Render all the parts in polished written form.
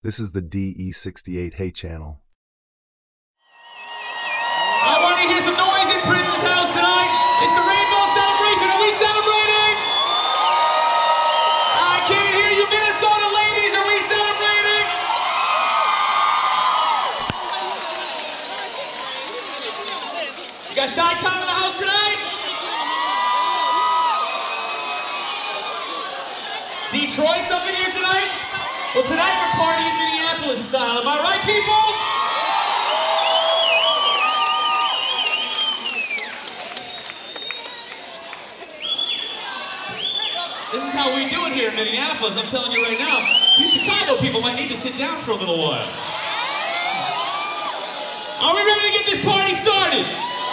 This is the DE68 Hey channel. I want to hear some noise in Prince's house tonight. It's the Rainbow Celebration. Are we celebrating? I can't hear you, Minnesota ladies. Are we celebrating? You got Chi-Town in the house tonight? Detroit's up in here tonight? Well, tonight we're partying Minneapolis style. Am I right, people? This is how we do it here in Minneapolis. I'm telling you right now, you Chicago people might need to sit down for a little while. Are we ready to get this party started?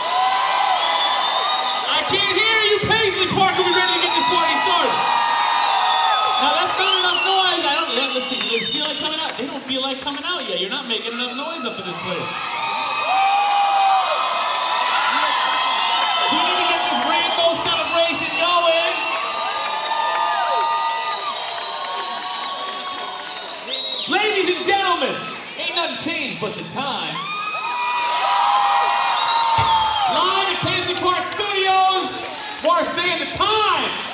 I can't hear you, Paisley Park. Are we ready to get this party started? Now that's not enough noise. Let's see, does it feel like coming out? They don't feel like coming out yet. You're not making enough noise up in this place. We need to get this rainbow celebration going. Ladies and gentlemen, ain't nothing changed but the time. Live at Paisley Park Studios, Morris Day and the Time.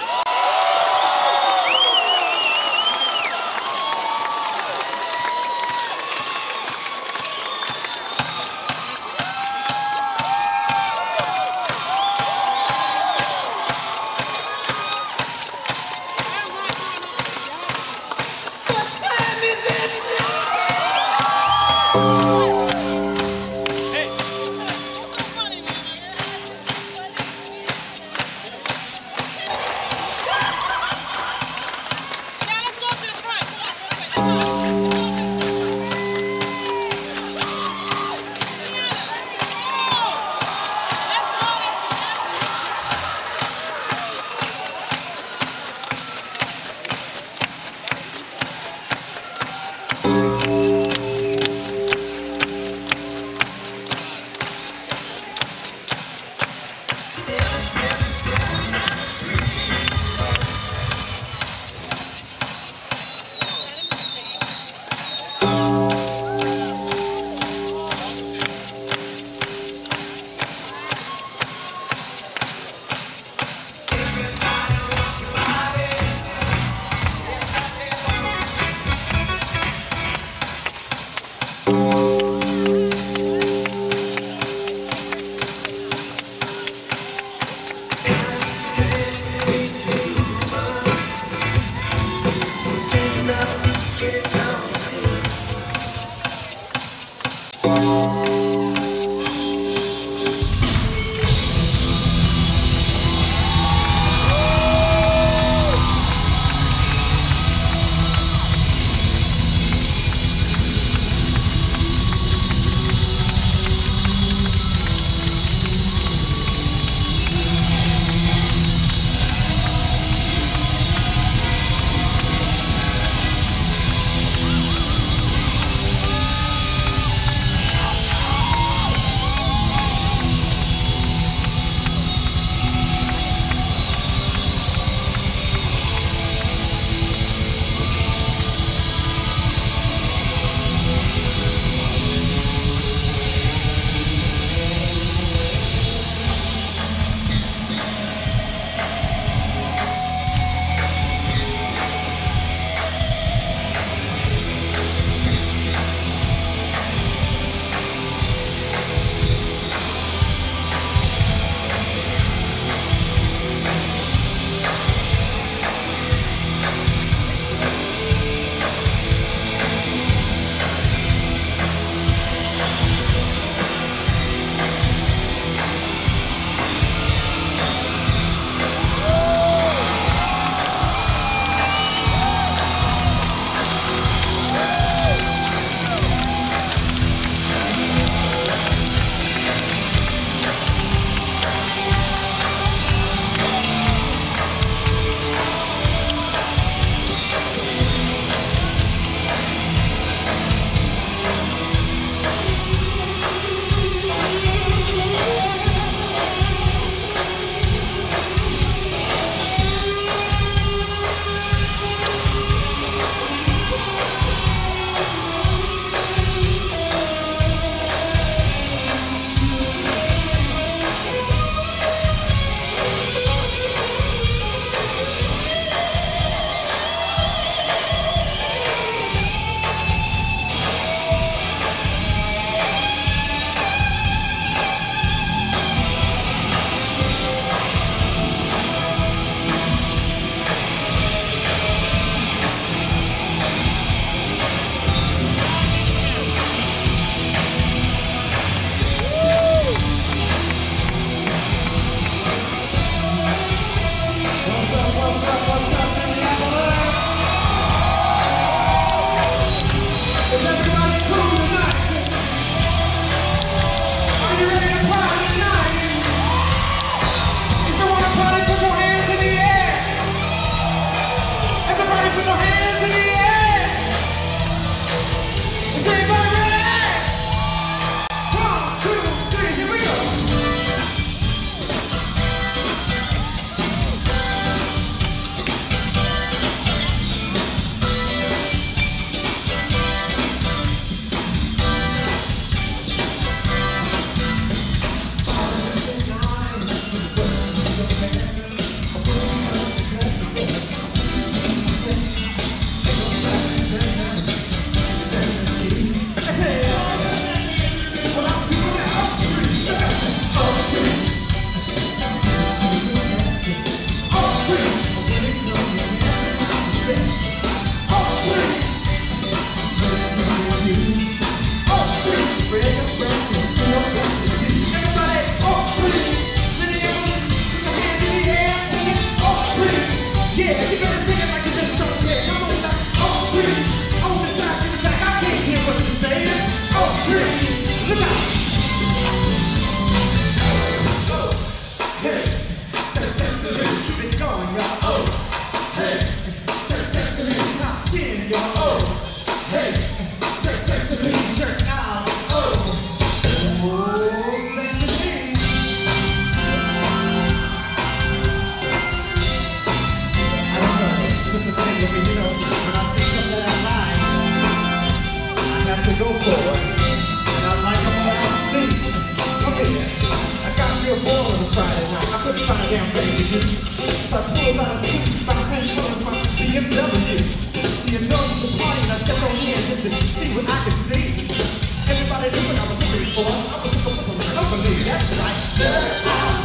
go forward. And I like them what I see. Come here. I got me a ball on a Friday night. I couldn't find a damn thing to do. So I pulls out a suit by the same color as my BMW. See, I joined the party and I stepped on in just to see what I could see. Everybody knew what I was looking for. I was looking for some company. That's right. Jerk out.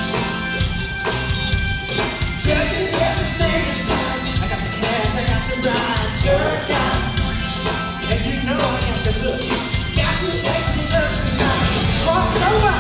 Jerking everything inside. I got the cash, I got the ride. Jerk out. And you know I got to look. Got to make some love tonight. Cross over.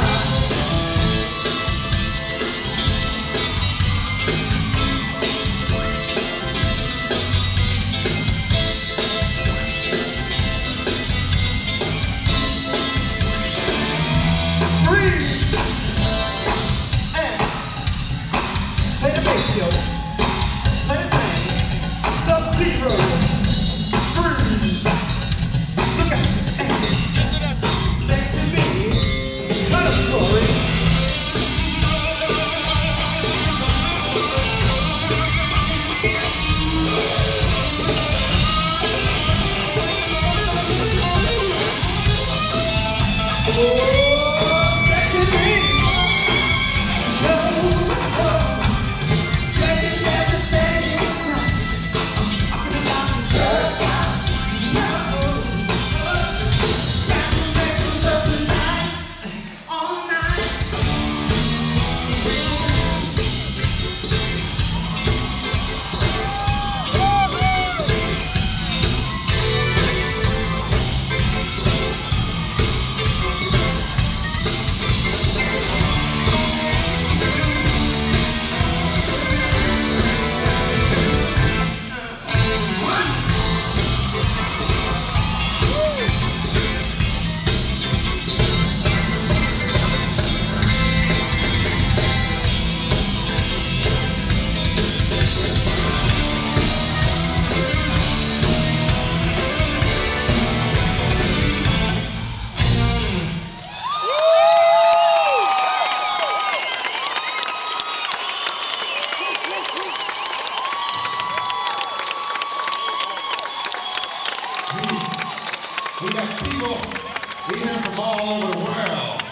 We got people here from all over the world.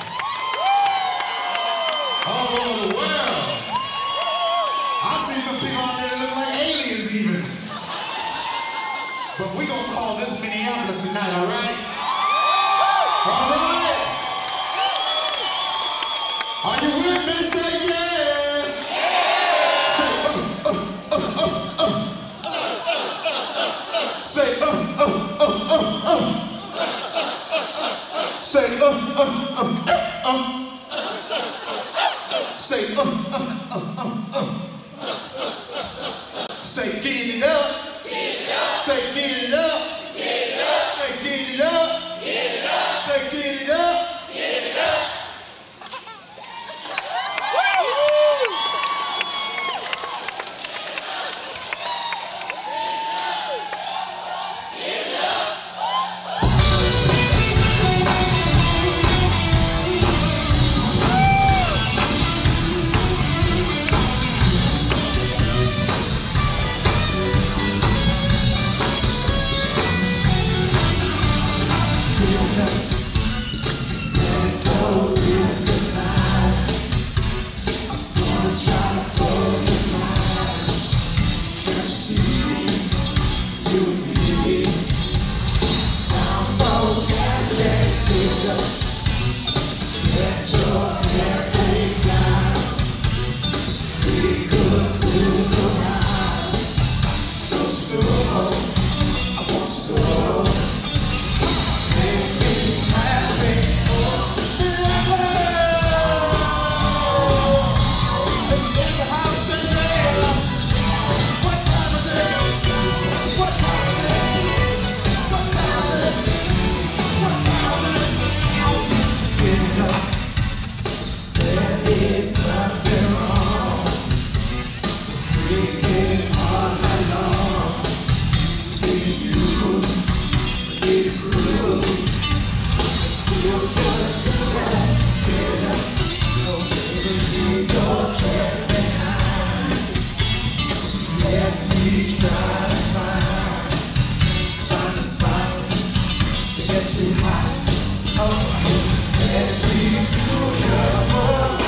All over the world. I see some people out there that look like aliens even. But we gonna call this Minneapolis tonight, all right? All right? Are you with me? Say yeah. Say Say Say Say Say get it up. Say get it up. Say get it up. Say get it up. get too hot. Oh, and we do love.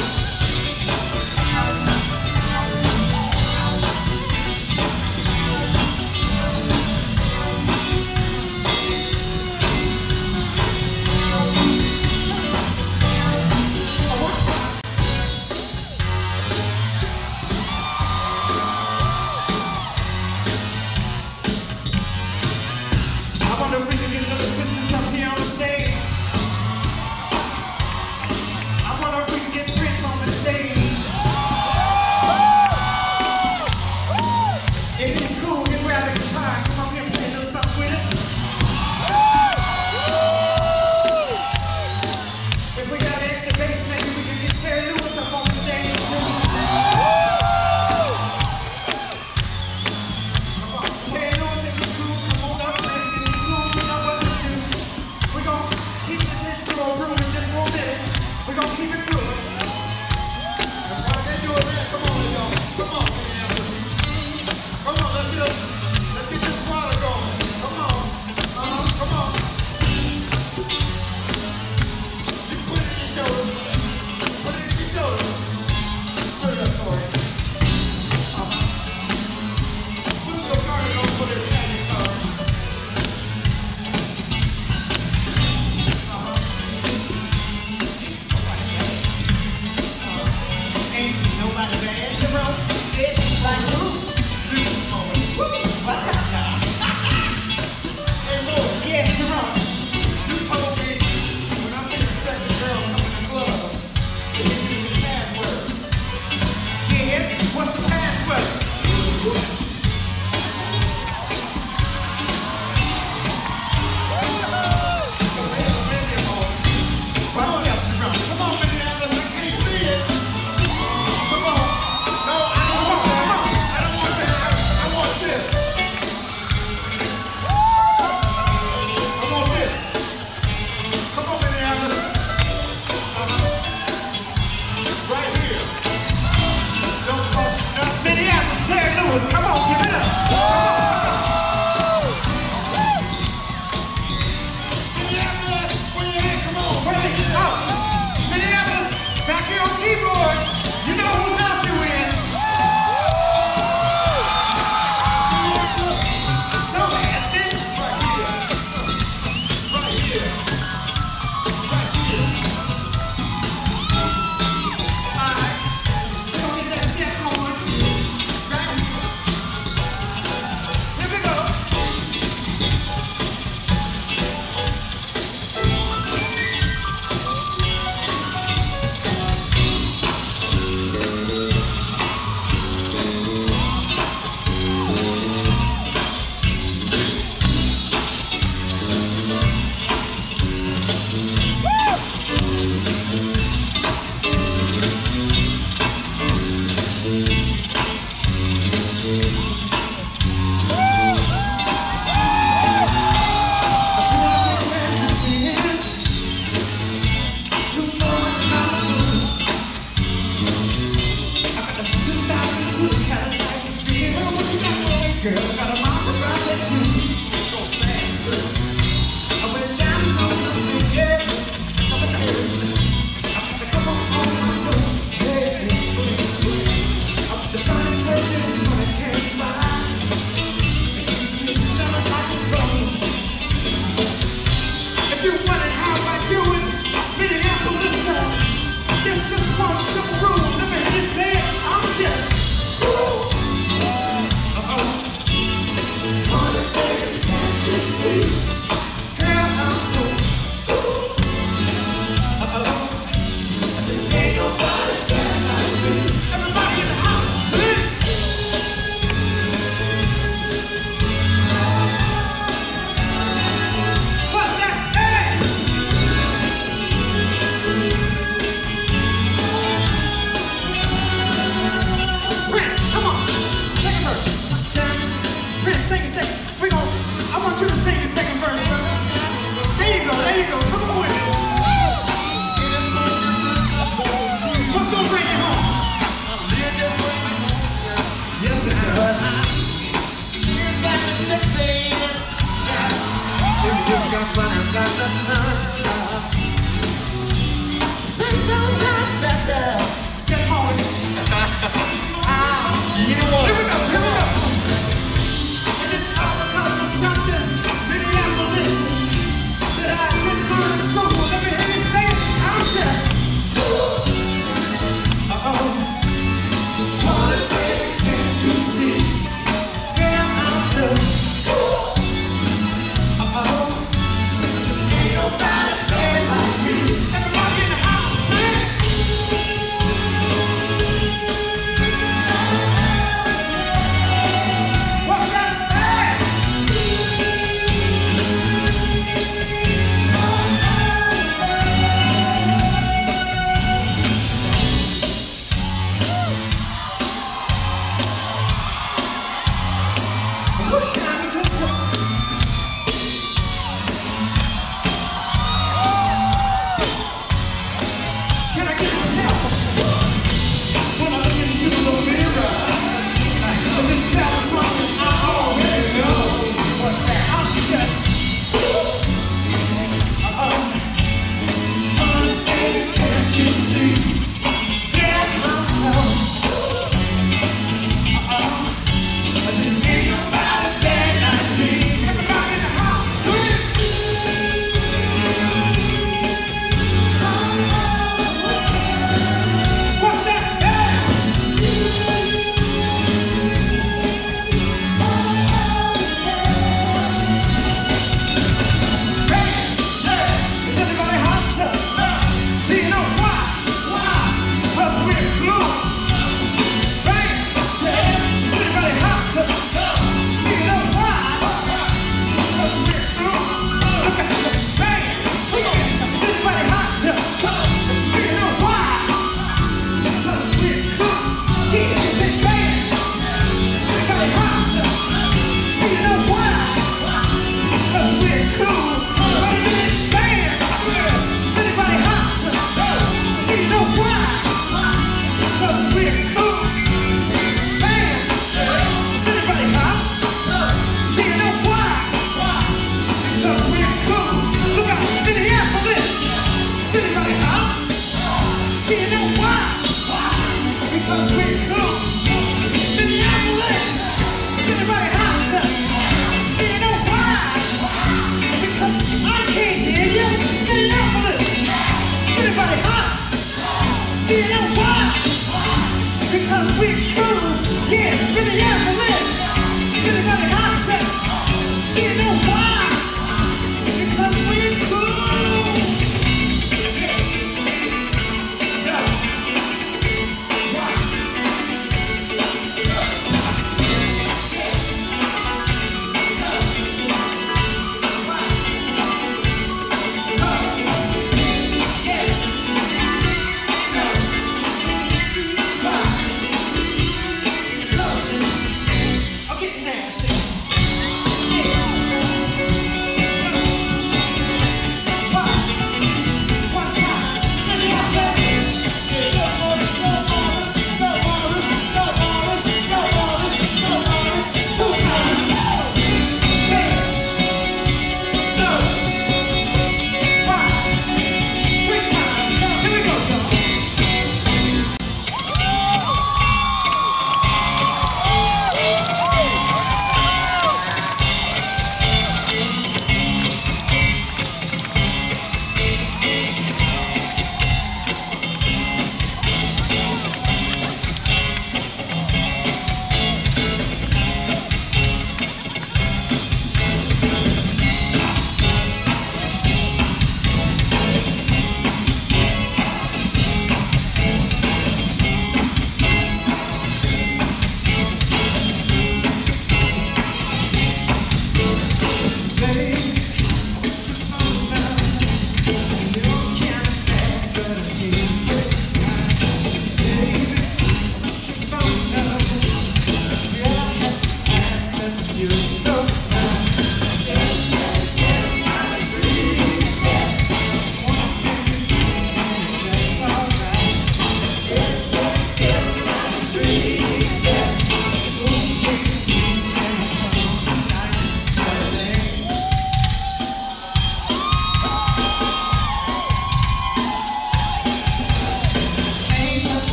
got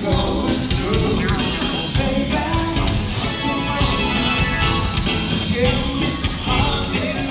going through. Baby, yes, hard, baby.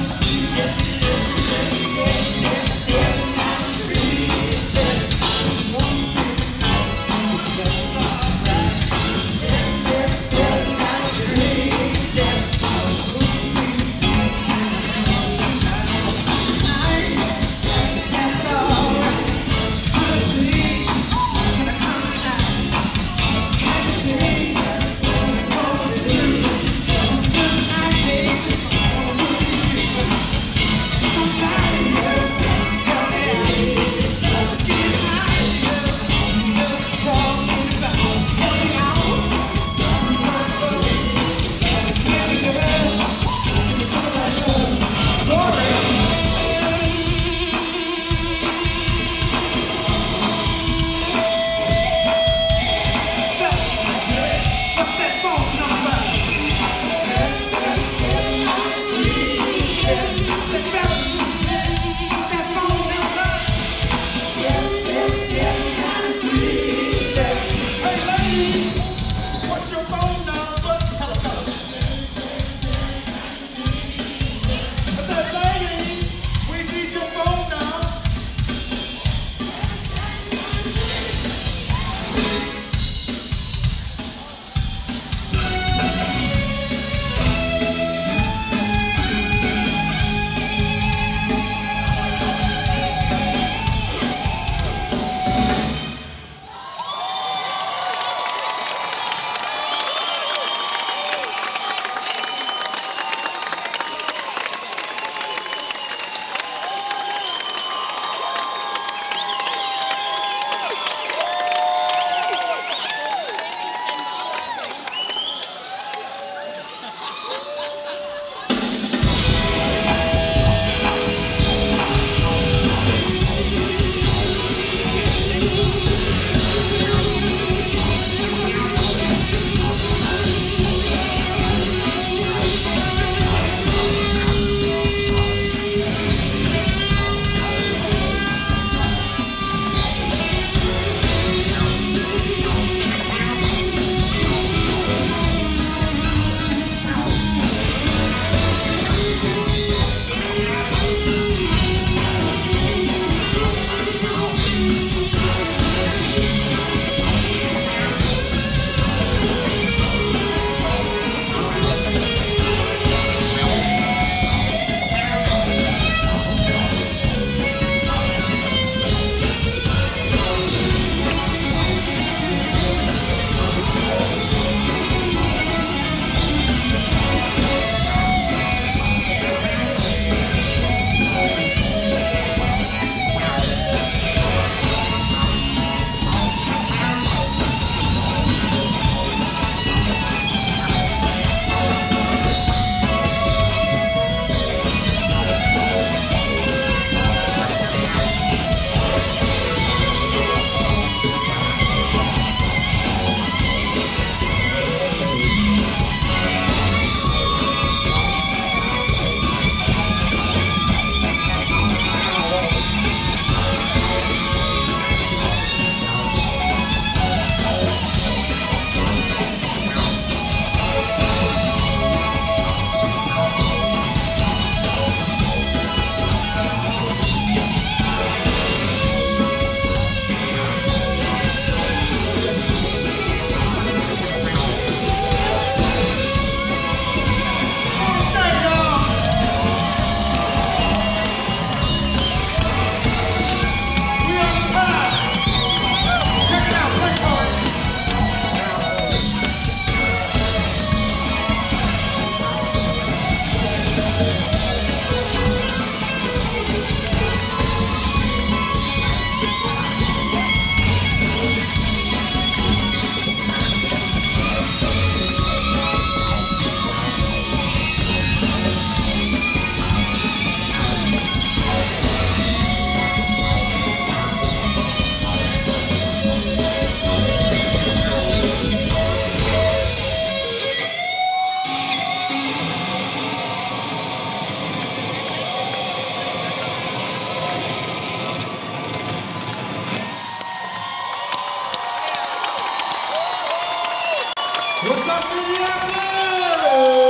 about Minneapolis?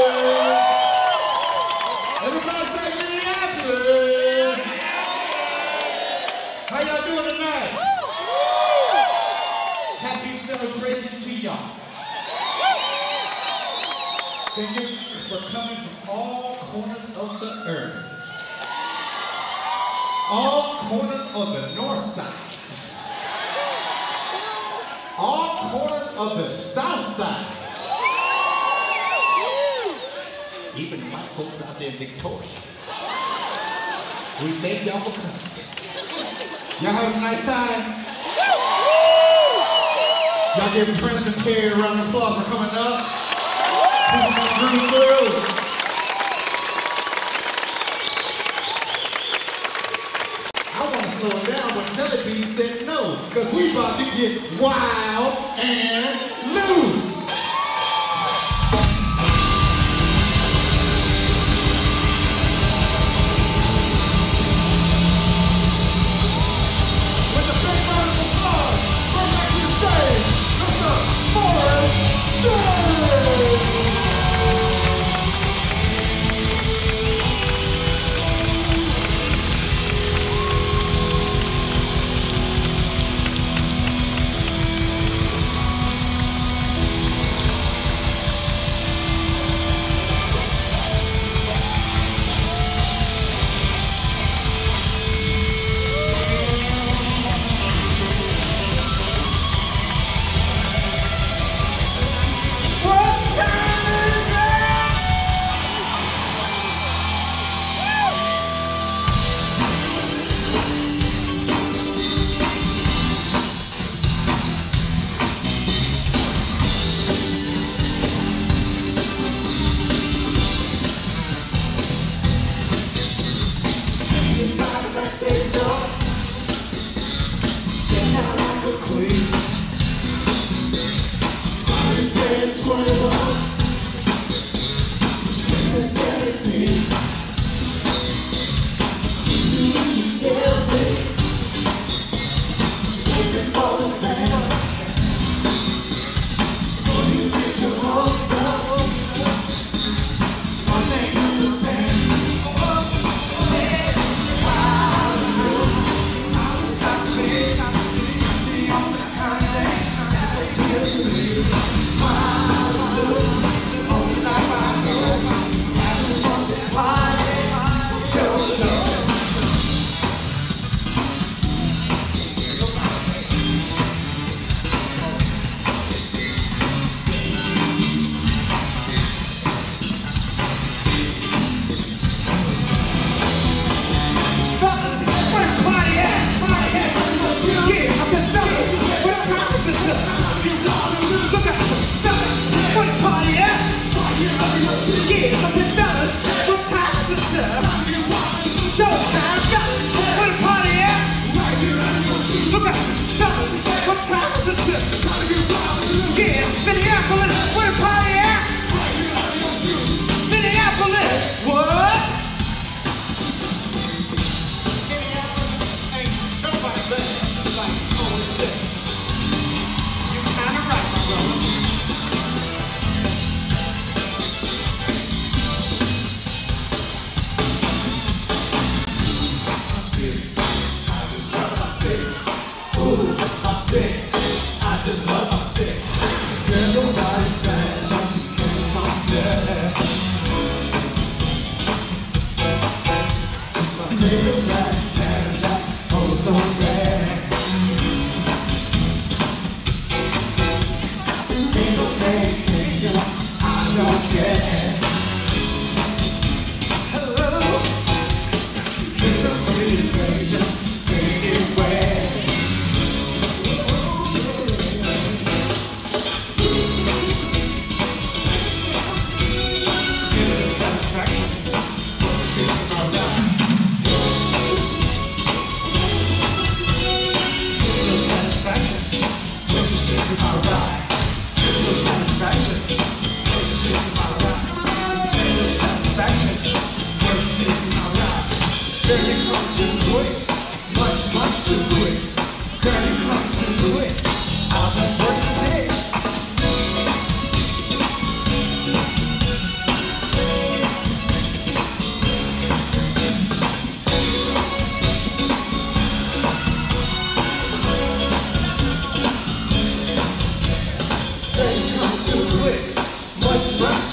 Everybody say Minneapolis. How y'all doing tonight? Happy celebration to y'all. Thank you for coming from all corners of the earth. All corners of the north side. All corners of the south side. Even the white folks out there in Victoria. We thank y'all for coming. Y'all having a nice time? Y'all give Prince and Terry a round of applause for coming up. Who's my dream world? I want to slow it down, but Jelly Bean said no, because we about to get wild and loose. With a big round of applause, bring back to the stage, Mr. Forrest Gump!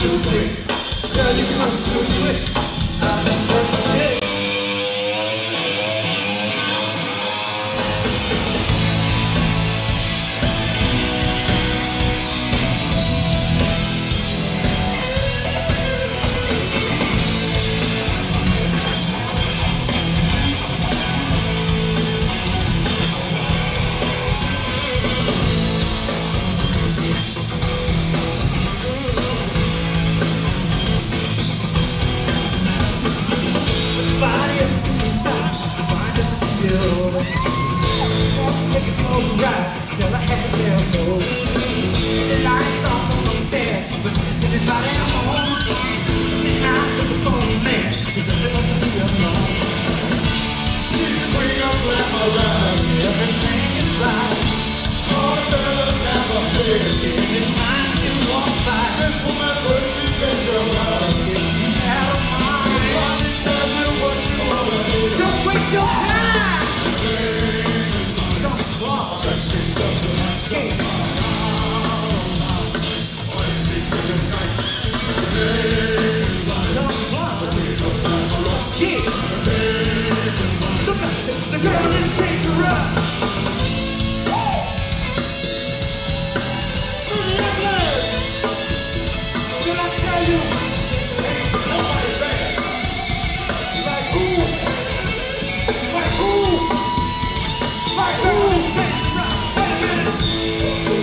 too quick. Girl, you come too quick. I just want to take. Body of a superstar, mind of a 2-year-old. Wants to take it for a ride, still I had to no. The lights off on those stairs, but is anybody home? Tonight looking for a man, who really wants to be alone. She's the queen of glamour, everything is right. All the fellas have a fit, anytime she walks by. This woman would be dangerous if she had a mind. Tell you what you wanna do. Don't waste your time. Don't walk. Sexy stuff tonight. Yeah. Don't walk. Yes. Look out, the girl is dangerous. Should I tell you? Ain't nobody bad. Like who? Like who? Like who? Wait a minute.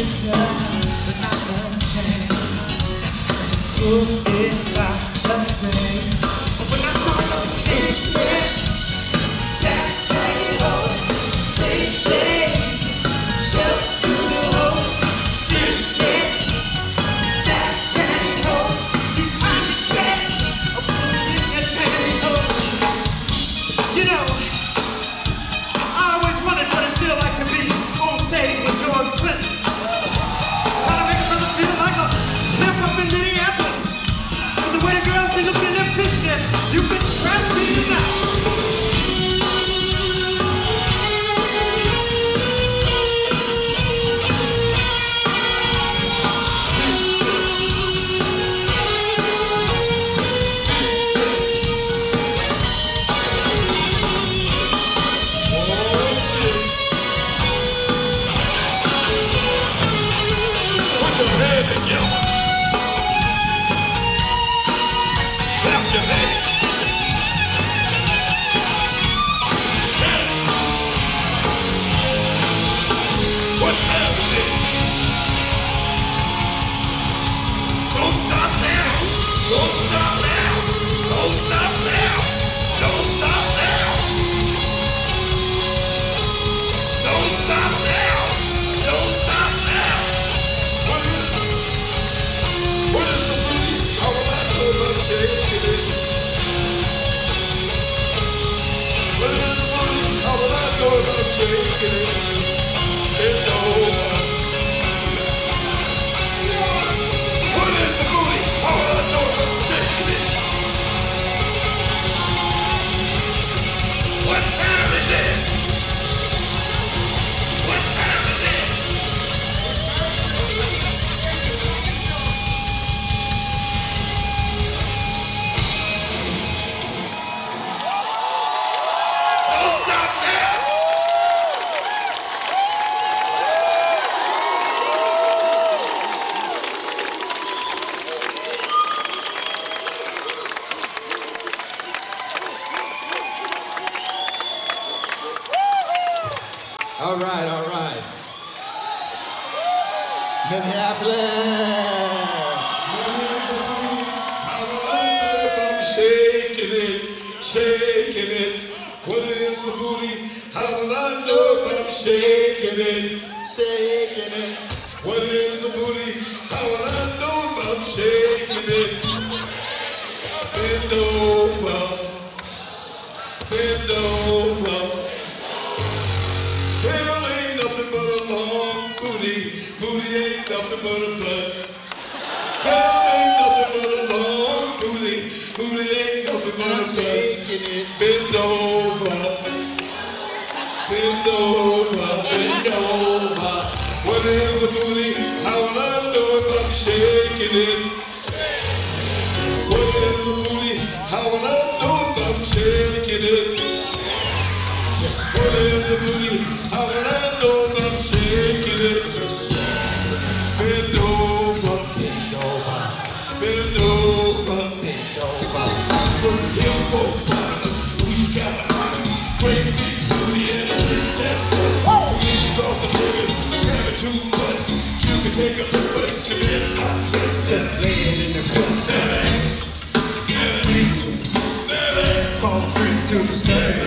All right. Minneapolis. I'm shaking it. What is the booty? How will I know if I'm shaking it? What is the booty? How will I know if I'm shaking it? Bend over. Well, ain't nothing but a long booty. Booty ain't nothing but a butt. Well, ain't nothing but a long booty. Booty ain't nothing but a butt. Shaking it. Bend over. What is the booty? How will I know if I'm shaking it? What is the booty? How will I know if I'm shaking it? What is the booty? How will I know if I'm shaking it? Bend over. Little folks, who's got a great big booty and a big temper. Please off the nigga, grab it too much. You can take a look, but you better not touch. Just lay it in the front. That ain't. Fall free to the stage.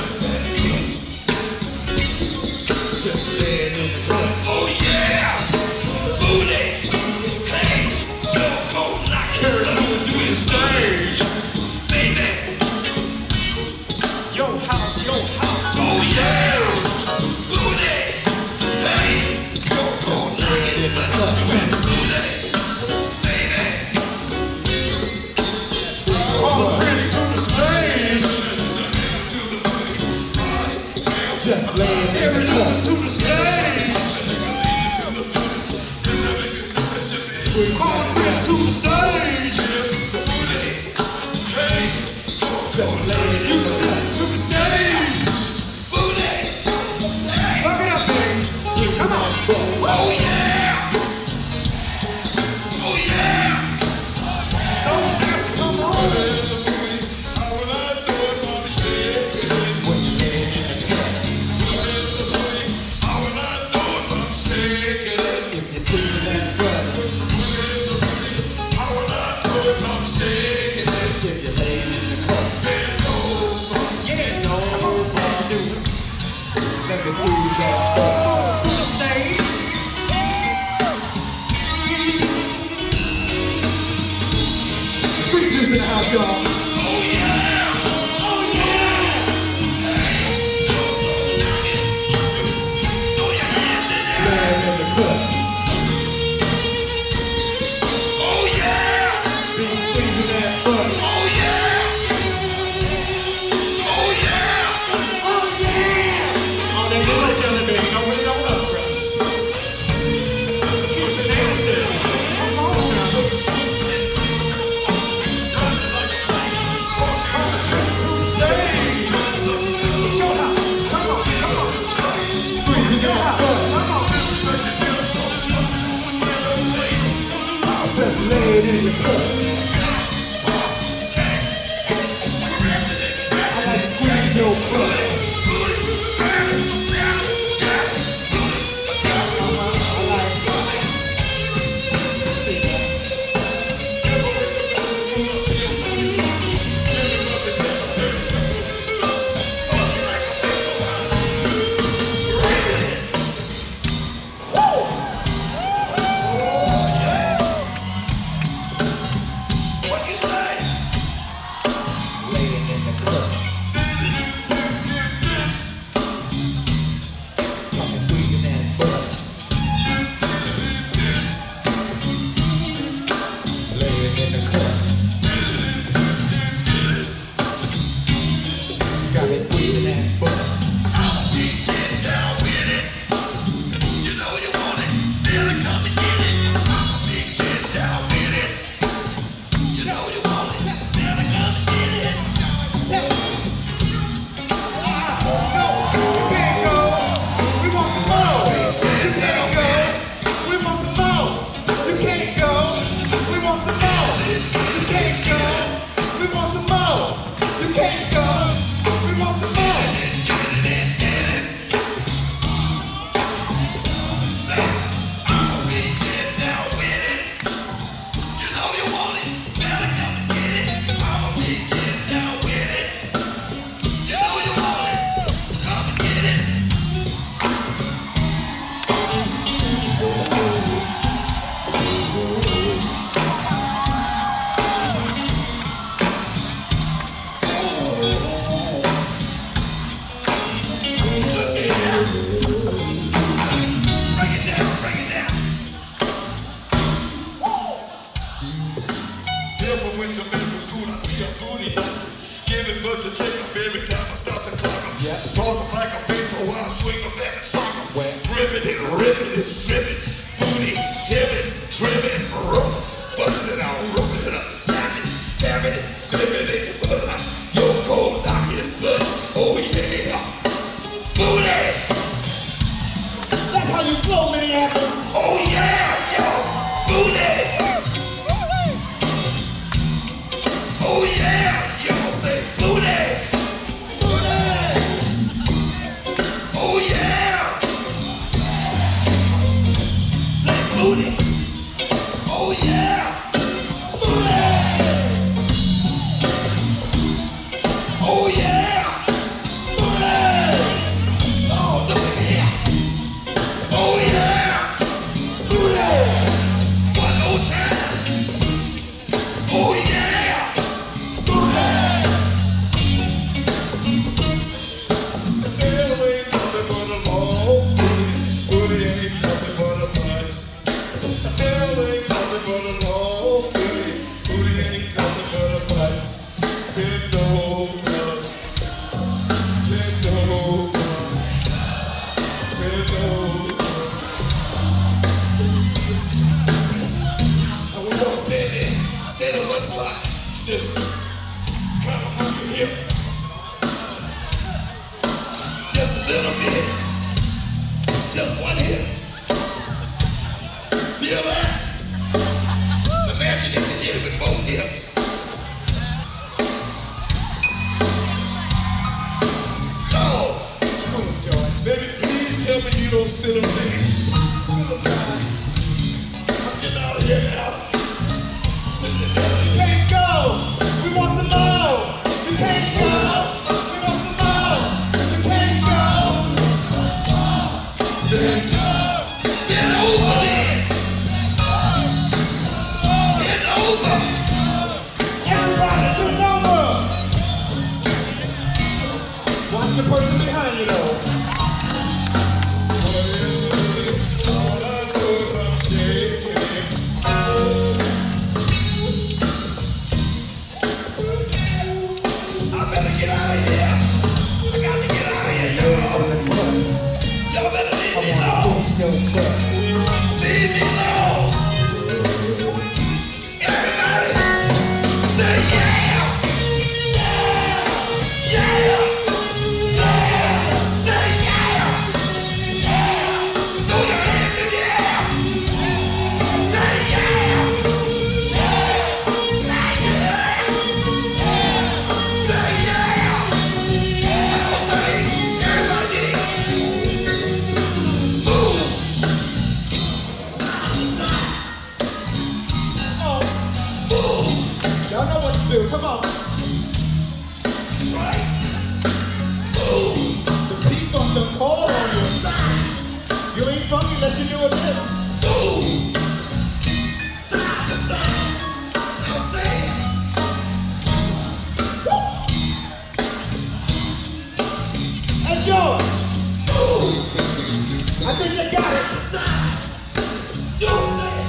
Just lay it to the stage. Call friends to the stage. Just lay it to the stage. Fuck it up, baby. Come on. Oh yeah. So fast to come on. How will I know if I'm shaking it? When you lay it in the cut. How will I know if I'm shaking it? If in the house, y'all. Oh yeah! Oh yeah! Man in the cut. Oh yeah! Been squeezing that butt. Oh yeah! Oh yeah! Oh yeah! Oh, there you go, jelly baby. Now put it on up, bro. What's the name of this? Come on now. Just lay it in your cup. I like to squeeze your butt. Get over there. do. Come on. Right. Oh, the P-Funk done called on you. You ain't funky unless you do it this. Oh. Side to side. Now say it. Woo. Hey, George. Oh. I think you got it. Side. Do it.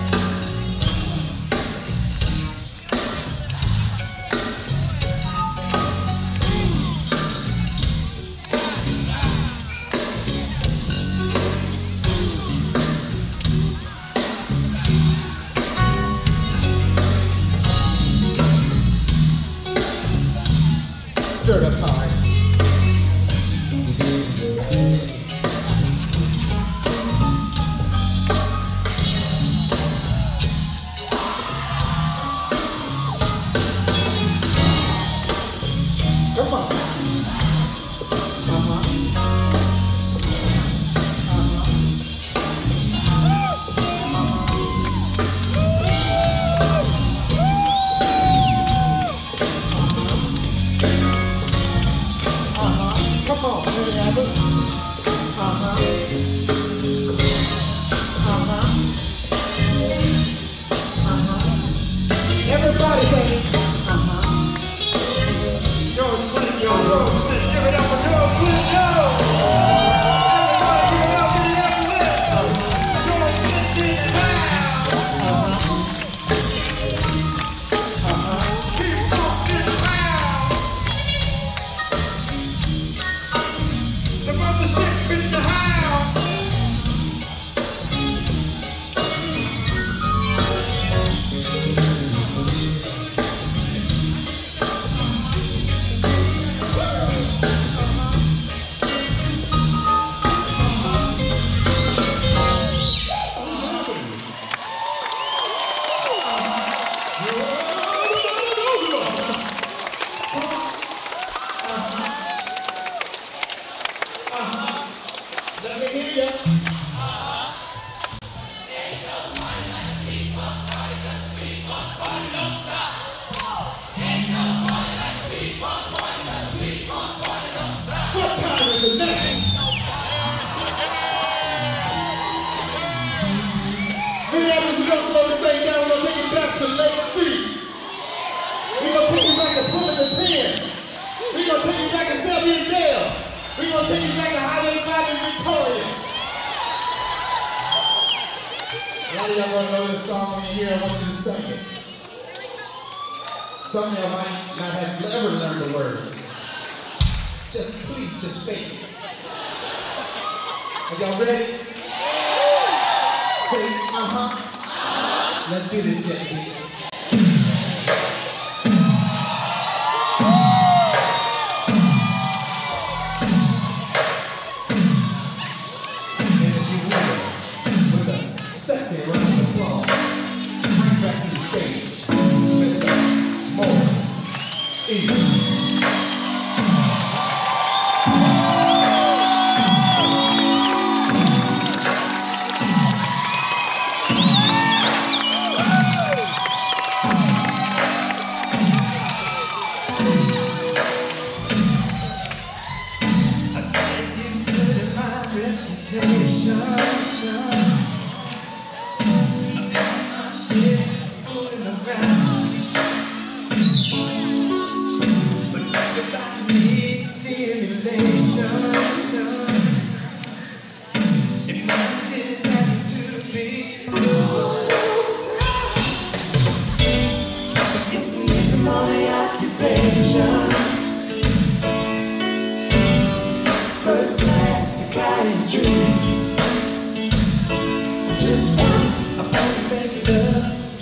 Stirred up time. Come on. Come on, Minneapolis. Everybody say, George Clinton, yo, George Clinton. Give it up for George Clinton, yo. Everybody give it up for Minneapolis. George Clinton in the house. P-Funk in the house. The mothership in the house. Let me hear ya. What time is it now? Minneapolis, we're gonna slow this thing down. We're gonna take it back to Lake Street. We're gonna take it back to Fulton and Penn. We're gonna take it back to Sylvia and Dale. We're gonna take it back to Highway 5 in Victoria. A lot of y'all gonna know this song when you hear it. I want you to sing it. Some of y'all might not have ever learned the words. Just please, just fake it. Are y'all ready? Say, Let's do this, Jackie. Sexy round of applause. Bring back to the stage, Mr. Morris E. I guess you could have my reputation. Fooling around, but everybody needs stimulation. And mine just happens to be all the time. It's an easy money occupation. First class psychiatry. Just once upon a make love.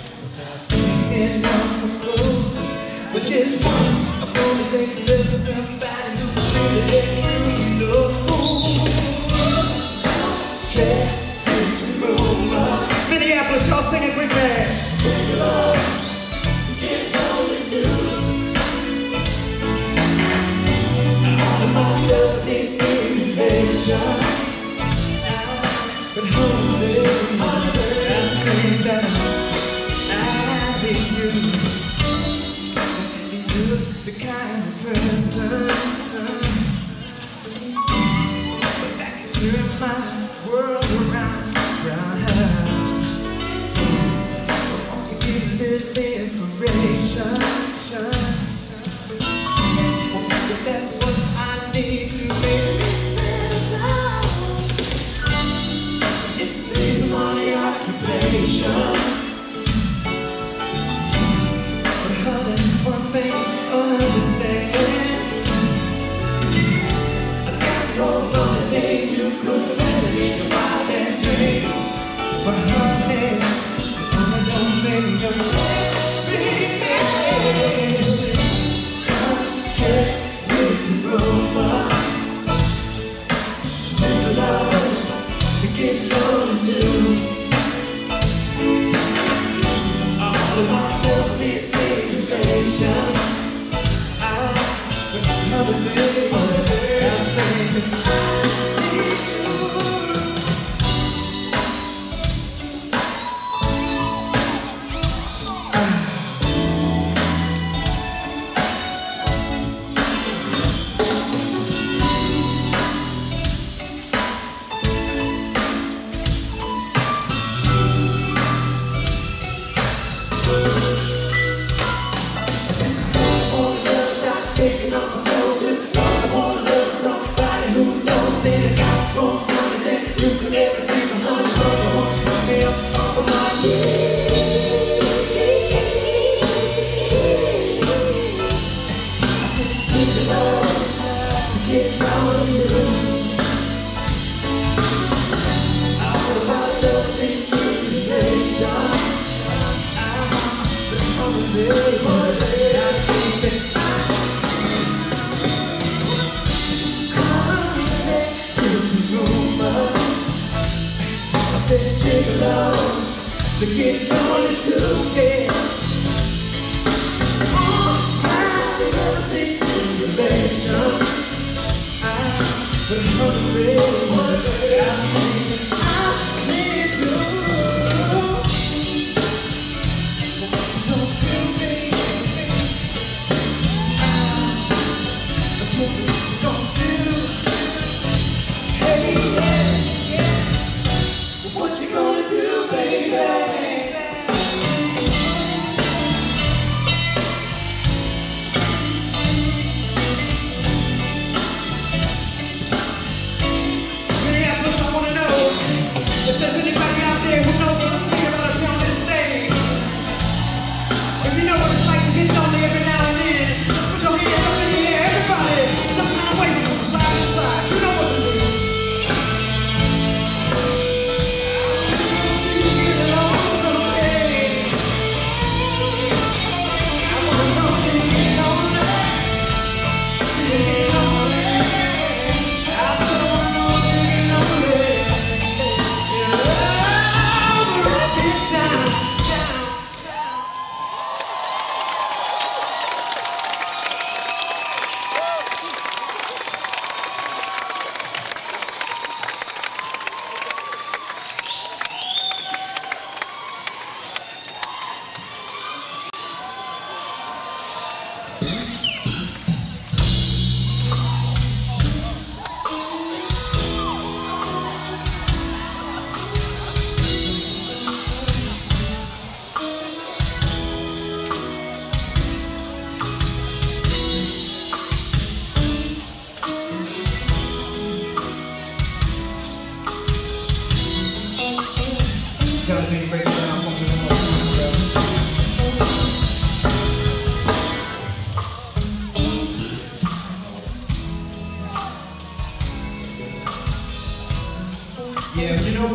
Yeah, you know,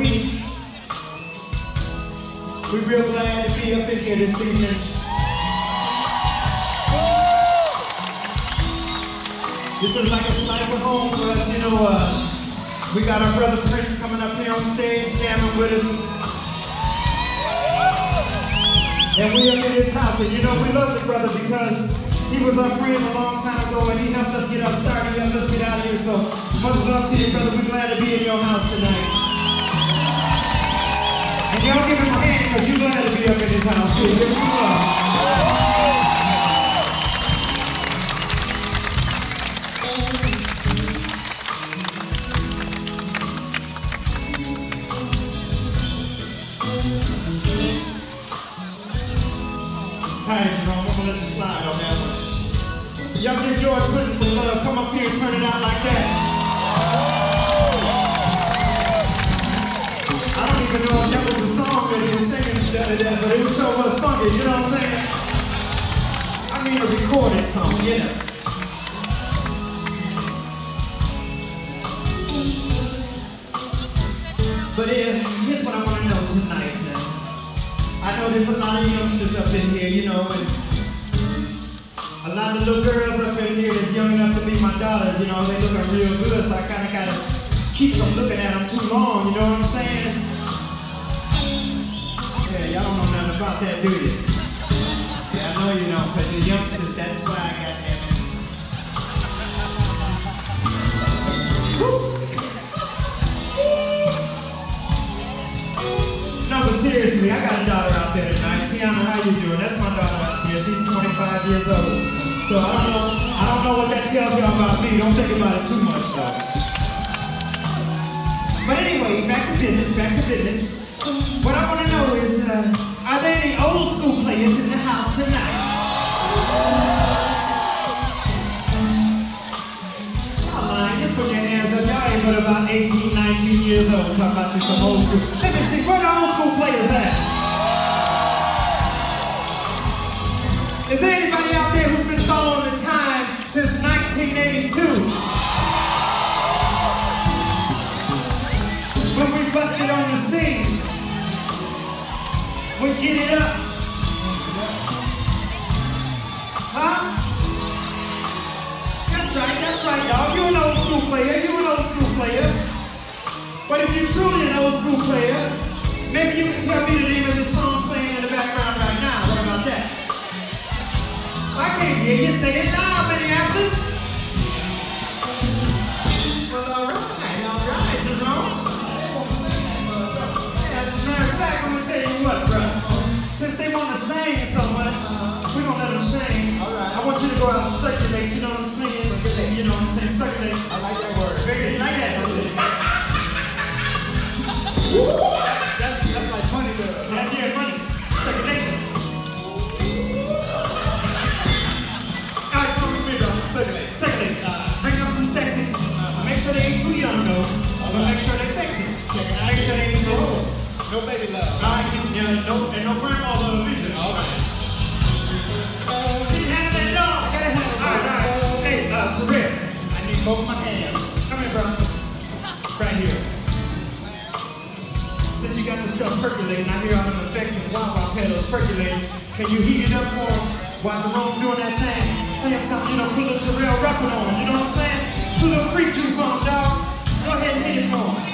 we're real glad to be up in here this evening. This is like a slice of home for us, you know. We got our brother Prince coming up here on stage, jamming with us. And we up in his house, and you know, we love the brother because he was our friend a long time ago, and he helped us get us started, he helped us get out of here, so much love to you, brother. We're glad to be in your house tonight. And y'all give him a hand because you're glad to be up in his house too. Give him some love. Alright, Jerome, I'm gonna let you slide on that one. Y'all give George Clinton some love. Come up here and turn it out like that. I don't even know if that was a song that he was singing the other day, but it sure was funky, you know what I'm saying? I mean a recorded song, you know. But here's what I want to know tonight. I know know there's a lot of youngsters up in here, you know, and a lot of little girls up in here that's young enough to be my daughters, you know, they looking real good, so I kind of gotta keep from looking at them too long, you know what I'm saying? Yeah, y'all don't know nothing about that, do you? Yeah, I know you don't, because you're youngsters, that's why, goddammit. Whoops! No, but seriously, I got a daughter out there tonight. Tiana, how you doing? That's my daughter out there. She's 25 years old. So I don't know what that tells y'all about me. Don't think about it too much, though. But anyway, back to business. What I want to know is, are there any old school players in the house tonight? Y'all lying. You put your hands up. Y'all ain't but about 18, 19 years old. Talking about you some old school. Let me see, where the old school players at? Is there anybody out there who's been following the time since 1982? When we busted on the scene, we get it up. Huh? That's right, dog. You an old school player. But if you're truly an old school player, maybe you can tell me the name of this song playing in the background right now. What about that? I can't hear you say it now, Minneapolis. Well, all right, Jerome. They want to sing that, yeah, as a matter of fact, I'm going to tell you what, bro. Since they want to sing so much, we're going to let them sing. All right. I want you to go out and circulate, you know what I'm saying? Circulate. You know what I'm saying? Circulate. I like that word. You like that? That's like money, though. That's your money. Circulation. Circulate. Bring up some sexies. Make sure they ain't too young though. But make sure they're sexy. Make sure they ain't too old. No baby love. And no grandma love either. All right. Can you handle that dog? I gotta handle it. All right. Hey, Terrell. I need both my hands. Come here, bro. Right here. Since you got the stuff percolating, I hear all them effects and wah-wah pedals percolating. Can you heat it up for him while Jerome's doing that thing? Play him something, you know, put a little Terrell Ruffin on him, you know what I'm saying? Put a little freak juice on him, dog. Go ahead and hit it for him.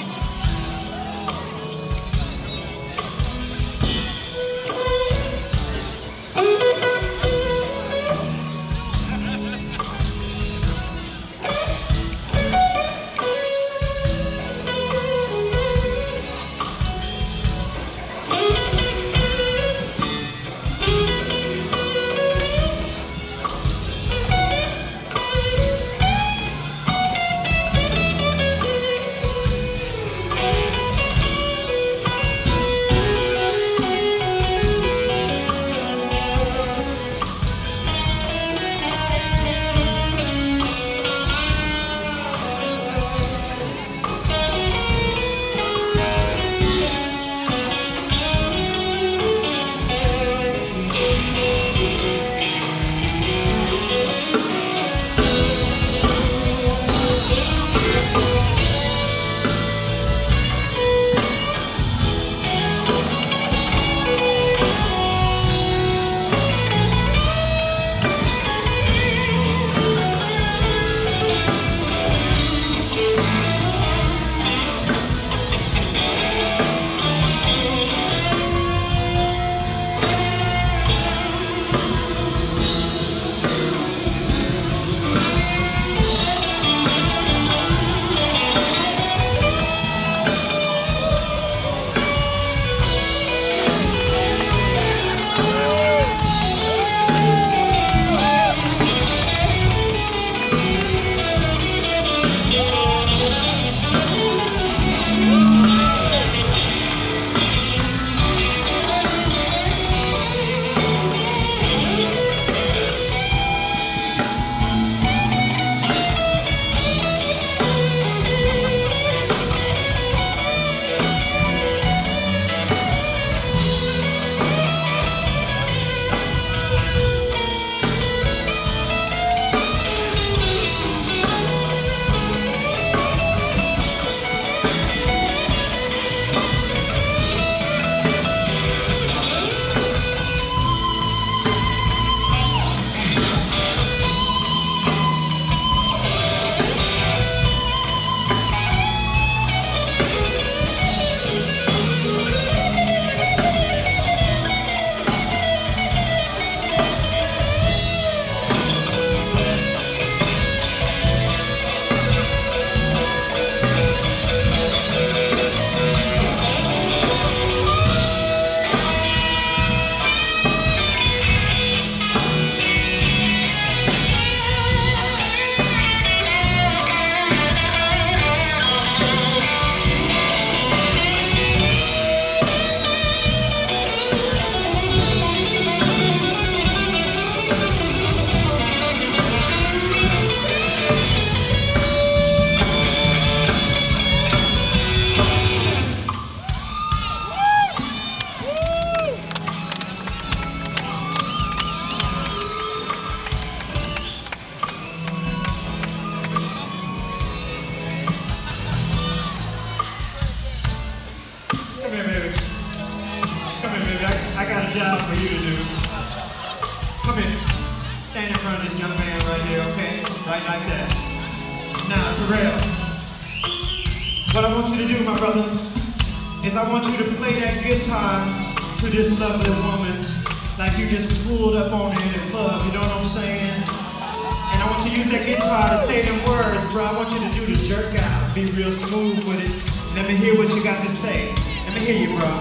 job for you to do. Come here. Stand in front of this young man right here, okay? Right like that. Now, Terrell, what I want you to do, my brother, is I want you to play that guitar to this lovely woman like you just pulled up on her in the club, you know what I'm saying? And I want you to use that guitar to say them words, bro. I want you to do the jerk out, be real smooth with it. Let me hear what you got to say. Let me hear you, bro.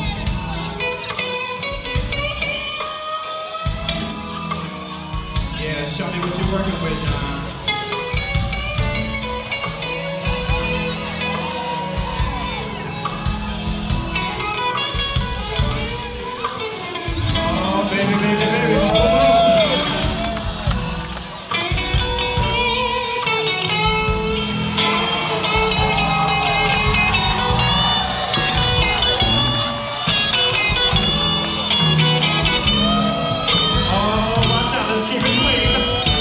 Yeah, show me what you're working with, John. Oh, baby, baby, baby, hold on. Oh, watch out, let's keep it clean.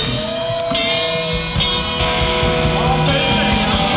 Oh, baby,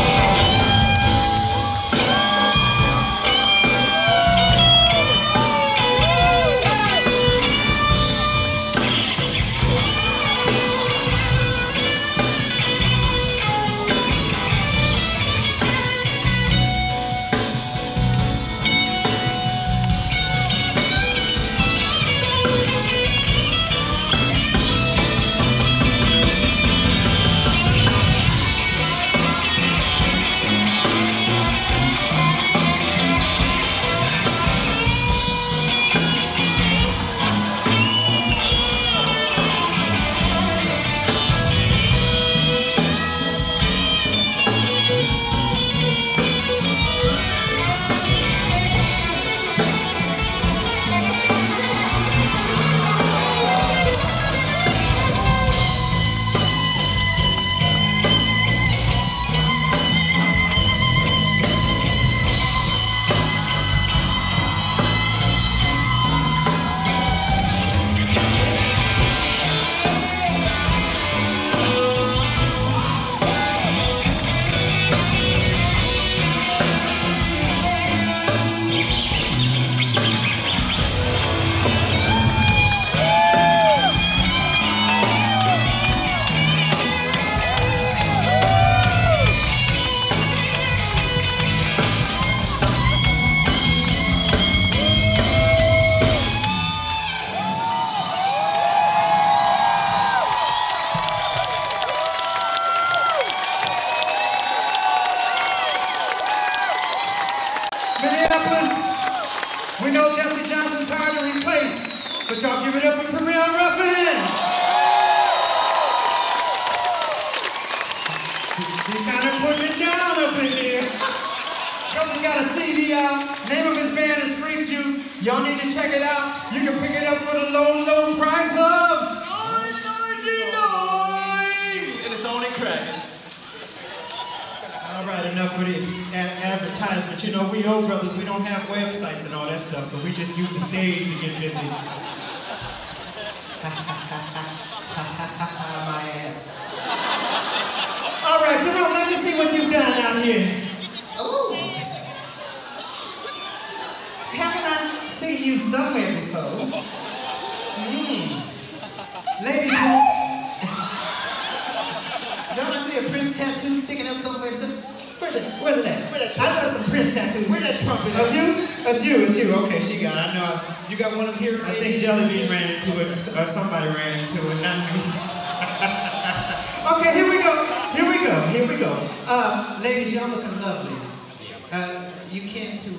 Minneapolis, we know Jesse Johnson's hard to replace, but y'all give it up for Terrell Ruffin. He kind of putting it down up in here. Brother got a CD out. Name of his band is Freak Juice. Y'all need to check it out. You can pick it up for the low, low price of $9.99. And it's only cracking. All right, enough for the advertisement. You know, we old brothers, we don't have websites and all that stuff, so we just use the stage to get busy. My ass. All right, Jerome, let me see what you've done out here. Oh. Haven't I seen you somewhere before? Ladies, don't I see a Prince tattoo sticking up somewhere? Where's it at? I got some Prince tattoos. Where's that trumpet? That's you? That's you. It's you. Okay, she got it. I know. You got one of them here? I think Jellybean ran into it, or somebody ran into it, not me. Okay, here we go. Here we go. Here we go. Ladies, y'all looking lovely. You came to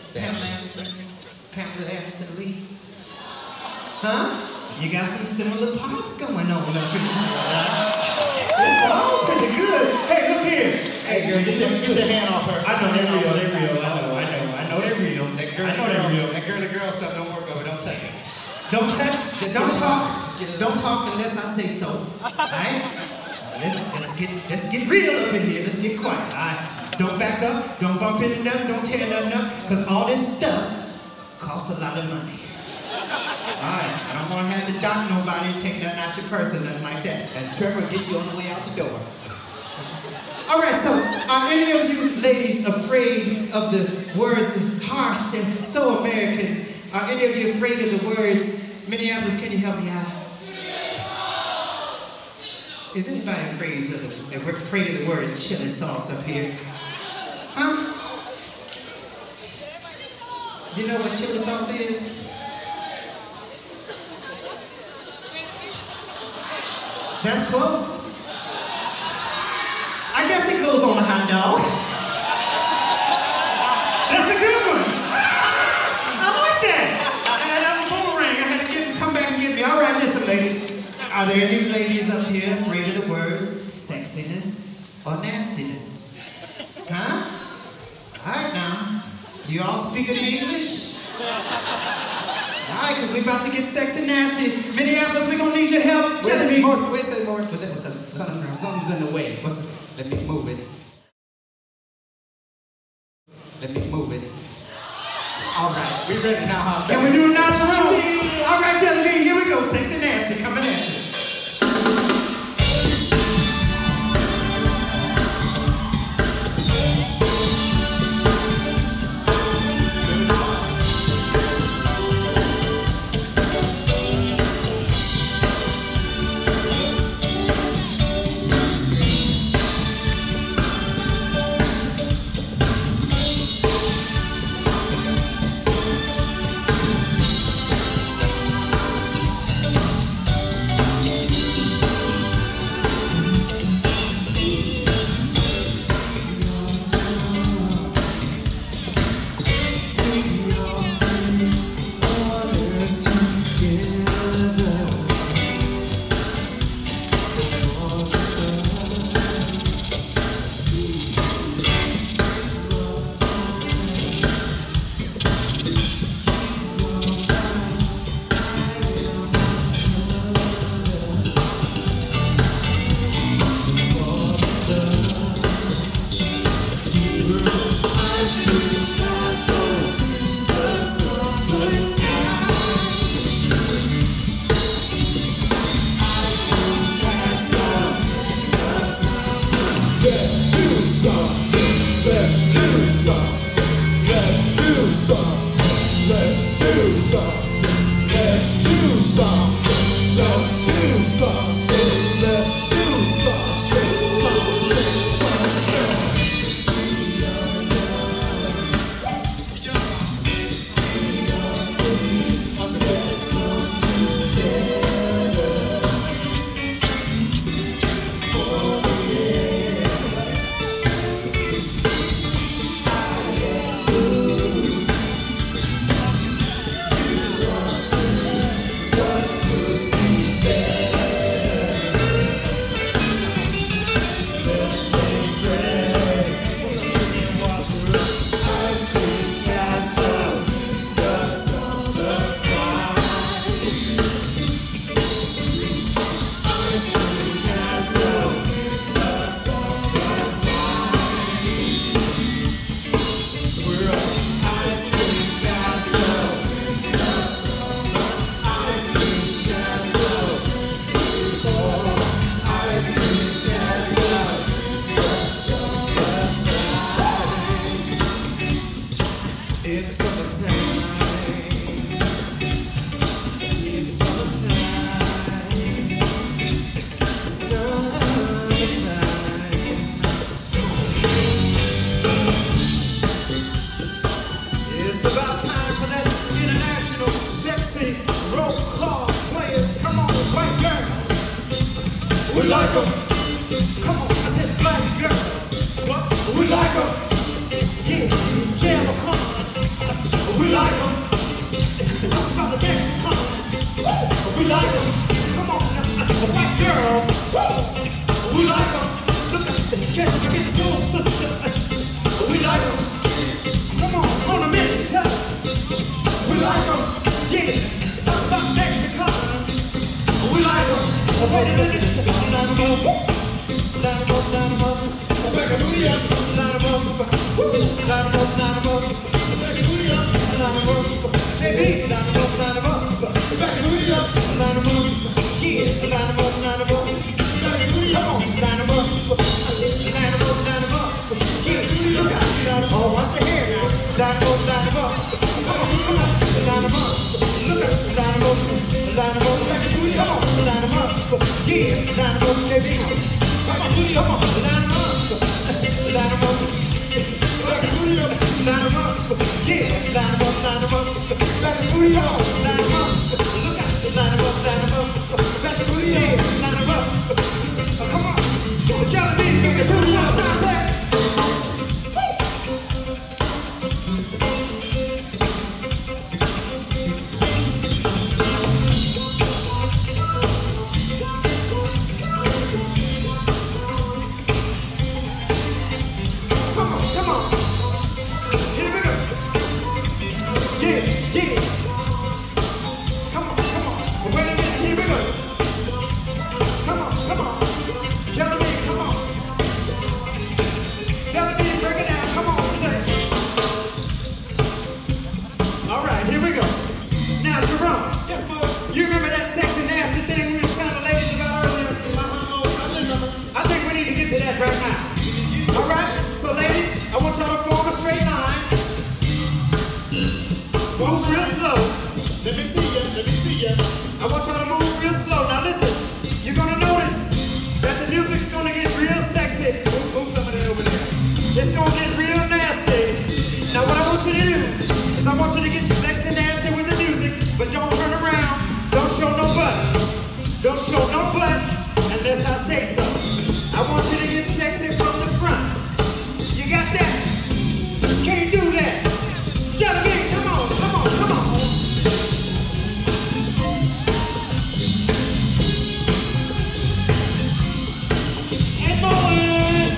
Pamela Anderson Lee? Huh? You got some similar parts going on up in here. It's all to the good. Hey, look here. Hey, girl, get your hand off her. I know they're real. They're real. I know they're real. That girl stuff don't work over. Don't touch it. Don't touch. Just don't talk. Don't talk unless I say so. All right? Let's get real up in here. Let's get quiet. All right? Don't back up. Don't bump into nothing. Don't tear nothing up. Because all this stuff costs a lot of money. Alright, I don't want to have to dock nobody and take nothing out your purse or nothing like that. And Trevor will get you on the way out the door. Alright, so are any of you ladies afraid of the words harsh and so American Are any of you afraid of the words? Minneapolis, can you help me out? Is anybody afraid of the words chili sauce up here? Huh? You know what chili sauce is? That's close. I guess it goes on a hot dog. That's a good one. I like that. And that's a boomerang. I had to come back and get me. All right, listen, ladies. Are there any ladies up here afraid of the words sexiness or nastiness? Huh? All right now. You all speak any English? All right, because we're about to get sexy nasty. Minneapolis, we're going to need your help. Wait, say more. What's up? Something's in the way. What's up? Let me move it. All right, we ready now, huh? Can we do it natural? All right, Jellybean, here we go. Sexy nasty coming at you. We like them. Come on, I said black girls. What? We like them. Yeah, jam a con. We like them. They talk about the Mexican. We like them. Come on, white girls. We like them. Look at the get the soul sister. We like them. Come on a minute, tell. We like them. Yeah, talk about Mexican. We like them. Wait a minute, line them up, line them up, line them up, back a booty up, line them up, line them up, line them up, back a booty up, line them up, JB, line them up, back a booty up, line them up, yeah, line them up, back a booty up, line them up, yeah, look out, oh, watch the hair now, line them up, come on, line them up. we all line 'em up. Look out, line 'em up, line 'em up. Back the booty, yeah, line 'em up. Come on, Jelly Bean, give me 2 more times, say. Come on, come on. Here we go. Yeah, yeah. Come on, come on. Wait a minute, here we go. Come on, come on. Jelly Bean, come on. Jelly Bean, break it down. Come on, say. All right, here we go. Now, Jerome. Yes, Moses. You remember that sexy, nasty thing we was telling the ladies about earlier? Moses, I remember. I think we need to get to that right now. All right? So, ladies, I want y'all to form a straight line. Move real slow. Let me see ya, let me see ya. I want y'all to move real slow. Now listen, you're gonna notice that the music's gonna get real sexy. Move some of that over there. It's gonna get real nasty. Now what I want you to do is I want you to get sexy nasty with the music, but don't turn around. Don't show no butt. Don't show no butt unless I say so. I want you to get sexy from the front. You got that? Can't do that. Jelly Bean, come on, come on, come on. And boys,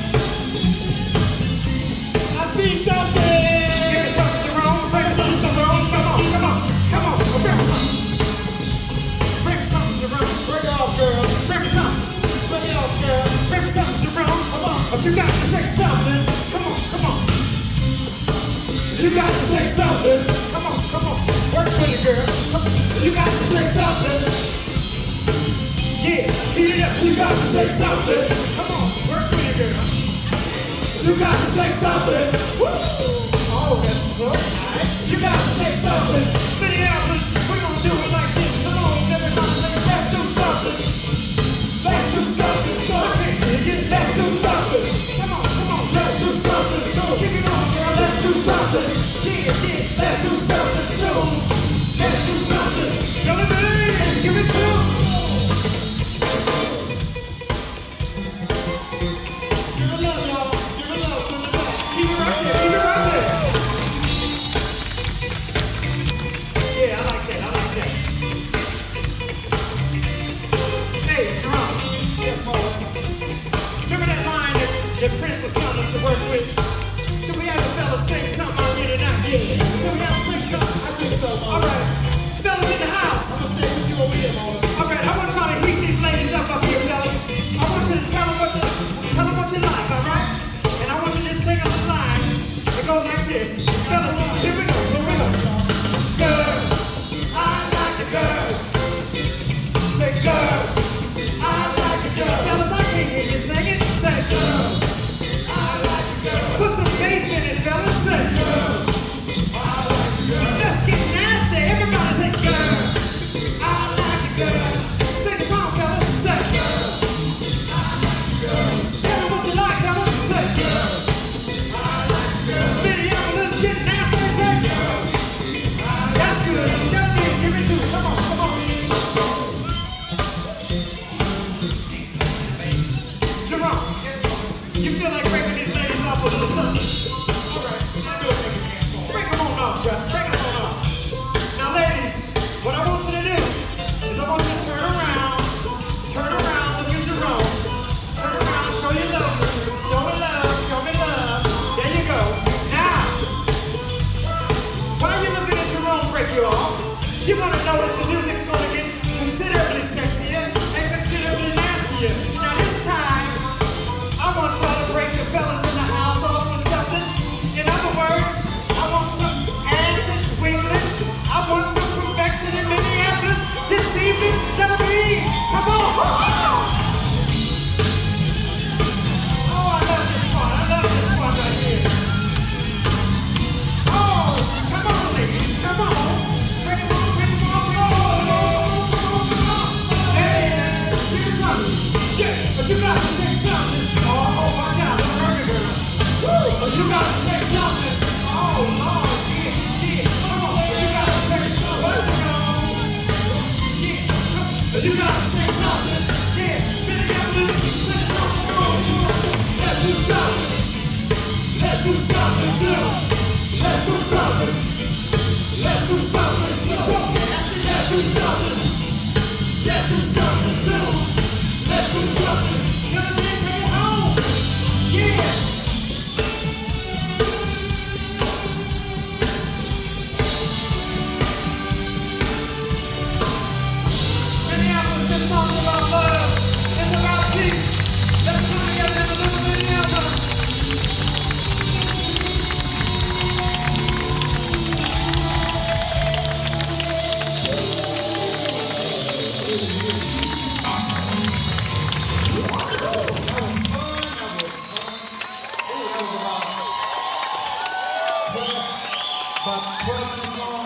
I see something. Give me something, Jerome. Bring me something, Jerome. Come on, come on, come on. Bring me something. Bring me something, Jerome. Bring it off, girl. Bring me something. Bring it off, girl. Bring me something, Jerome. Come on. But you got to say something. Come on, come on. You got to say something. Come on, come on. Work with it, girl. Come on. You got to say something. Yeah, heat it up. You got to say something. Come on, work with it, girl. You got to say something. Woo! Oh, that's so nice. You got to say something. Minneapolis, we're gonna do it like this. Come on, everybody, let's do something. Let's do something. So let's do something. Come on, let's do something. So keep it on, girl. Let's do something. Yeah, yeah, let's do something soon. Let's do something. Jelly Bean, give it to 'em. Give it love, y'all. Give it love, send it back. Keep it right there. Keep it right there. Yeah, I like that. I like that. Hey, Jerome. Yes, Moses. Remember that line that Prince was telling us to work with? Should we have a fella sing something out here tonight? Yeah. Should we have a sing something? I think so, Moses. All right. Fellas in the house. I'm gonna stay with you over here, Moses. All right, I want y'all to heat these ladies up here, fellas. I want you to tell them what you like, all right? And I want you to sing a little line. It goes like this. Fellas, here we go, here we go. Girls, I like the girls. Say girls, I like the girls. Fellas, I can't hear you sing it. Say girls, I like the girls. Put some bass in it, fellas. Say girls, I like the girls. Let's get nasty. Everybody say girls, I like the girls. Sing the song, fellas. Say girls, I like the girls. Tell me what you like, fellas. Say girls, I like the girls. Minneapolis, get nasty. Say girls, that's good. Jelly Bean, give it to me. Come on, come on. Jerome, you feel like breaking these ladies off a little something? All right, I do it every man. Break them on off, bruh. Break them on off. Now, ladies, what I want you to do is I want you to turn around, look at Jerome, turn around, show your love, show me love, show me love. There you go. Now, while you're looking at Jerome break you off, you're gonna notice the music's gonna get considerably sexier and considerably nastier. Now, this time, I want y'all to break the fellas in the house off with something. In other words, I want some asses wiggling. I want some perfection in Minneapolis this evening. Jelly Bean, come on. Oh, I love this part. I love this part right here. Oh, come on, ladies. Come on. Bring them on, bring them on. Come on. Hey, give me something. Yeah, but you got to say something. Oh, watch out. Don't hurt me, girl. But you gotta say something. Yeah, then you gotta say something. Let's do something. Let's do something soon. Let's do something. Let's do something soon. Let's do something. Let's do something soon. Let's do something. Gonna take it home. Yeah. Minneapolis, this song's about love. It's about peace. Let's come together and live in Minneapolis. About 12 minutes long.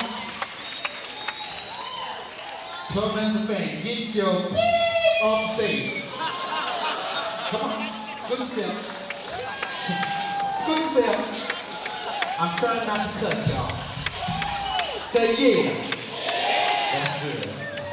12 minutes of fame. Get your beep off the stage. Come on, scoot yourself. Scoot yourself. I'm trying not to cuss, y'all. Say yeah. That's good.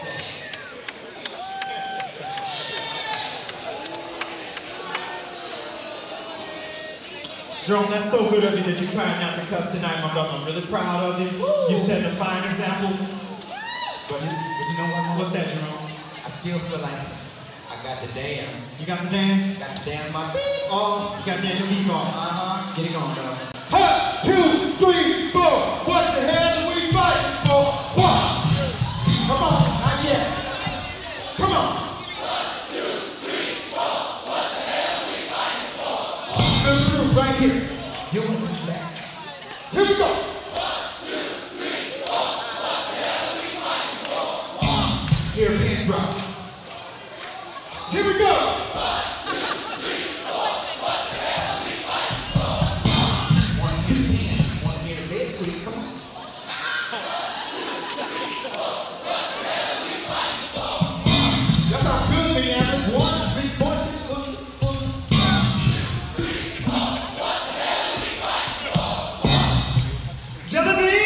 Jerome, that's so good of you that you're trying not to cuss tonight, my brother. I'm really proud of you. You set a fine example. But you know what, Mom? What's that, Jerome? I still feel like I got to dance. You got to dance? Got to dance my beep Oh, you got to dance your beat off. Get it going, dog. 1, 2, 3, 4. What the hell do we fight for? What? Come on, not yet. Come on. 1, 2, 3, 4. What the hell we fighting for? Little group right here. You want to come back? Here we go. 1, 2, 3, 4. What the hell we fighting for? Here, pin drop. Here we go. 1, 2, 3, 4. What the hell we fighting for? Want to hear the pin? Want to hear the bed squeak? Come on. 1, 2, 3, 4. What the hell we fighting for? That sounds good, Minneapolis. One, big one, big one, big one. 1, 2, 3, 4. What the hell we fighting for? Jelly bean.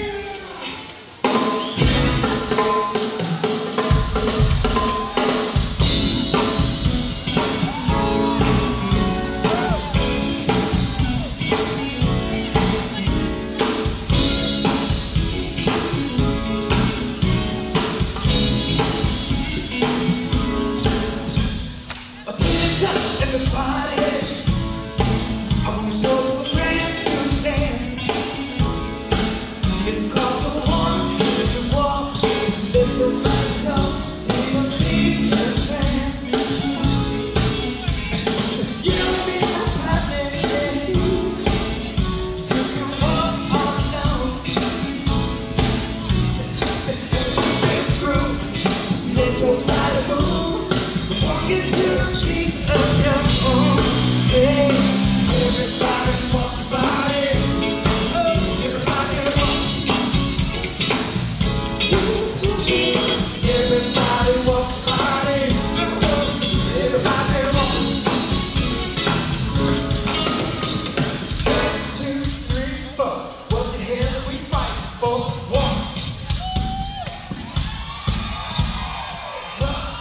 Everybody, I want to show you a brand new dance. It's called the one. If you walk, just lift your body top till your feet in a trance. You don't need no partner to get you. You can walk all alone. Say, feel the groove. Just let your body move. Walk into the beat of your own. Hey, everybody walk the body. Oh, everybody walk. Everybody walk the body. Oh, everybody walk. 1, 2, 3, 4. What the hell are we fighting for? Walk. 1,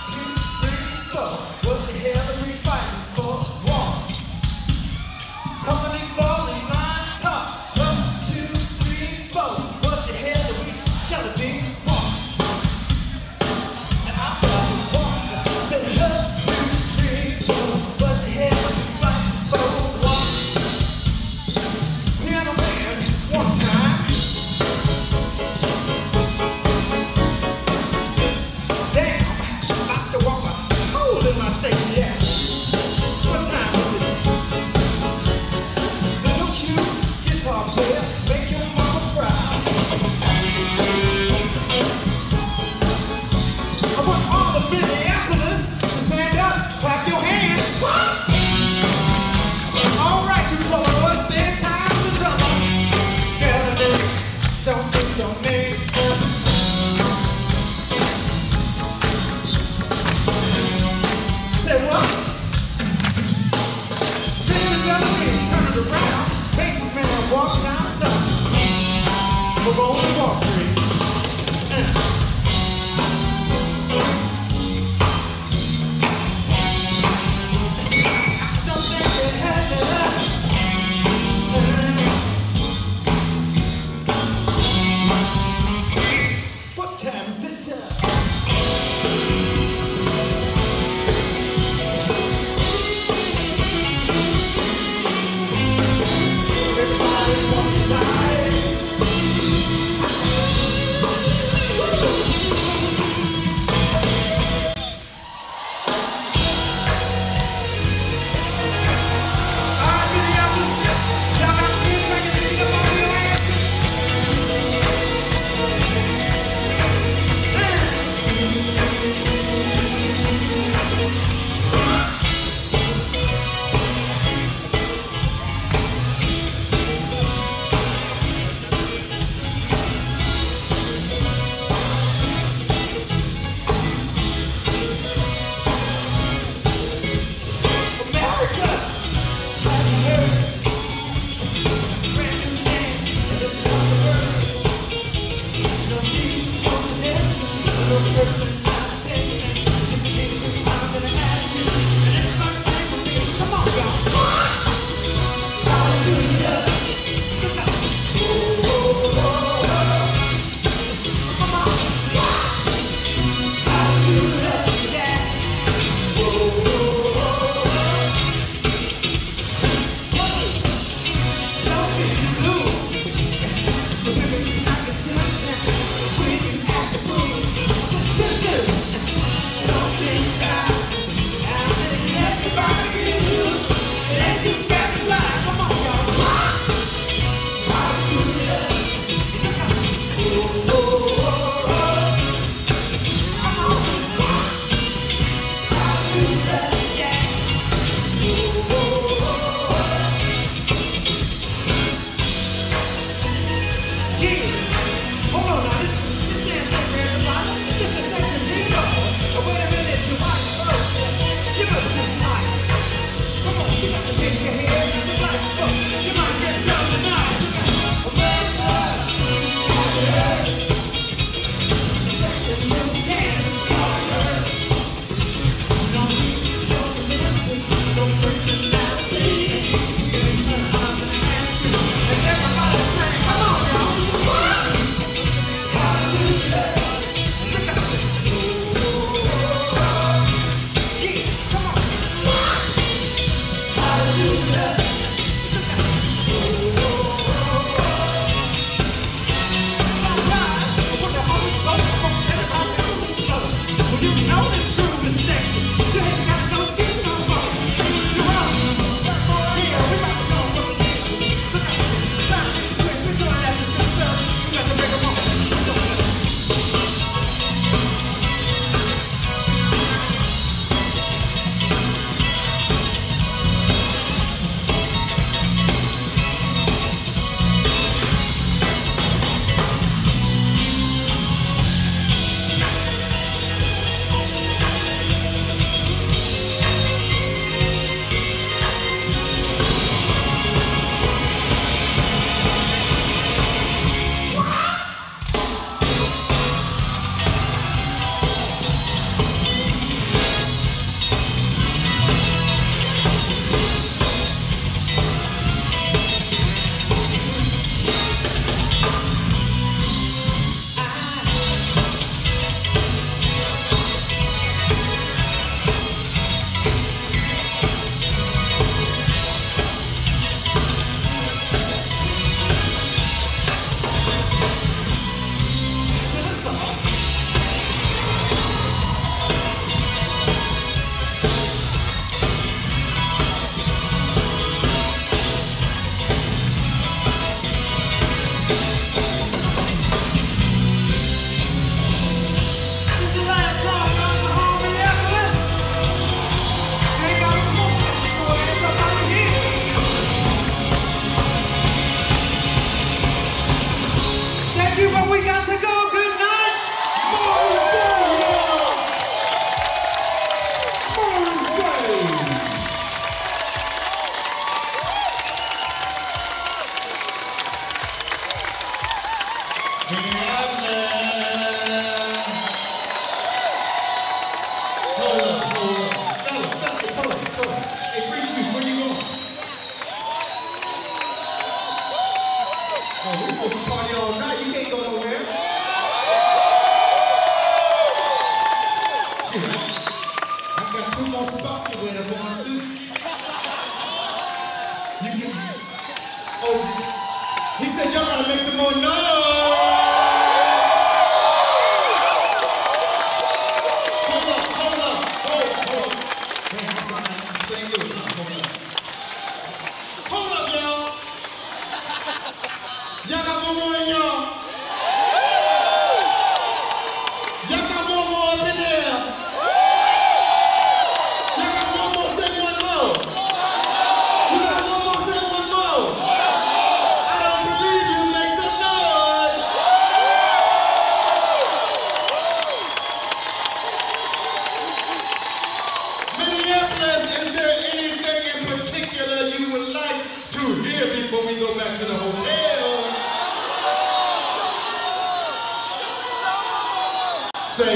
say,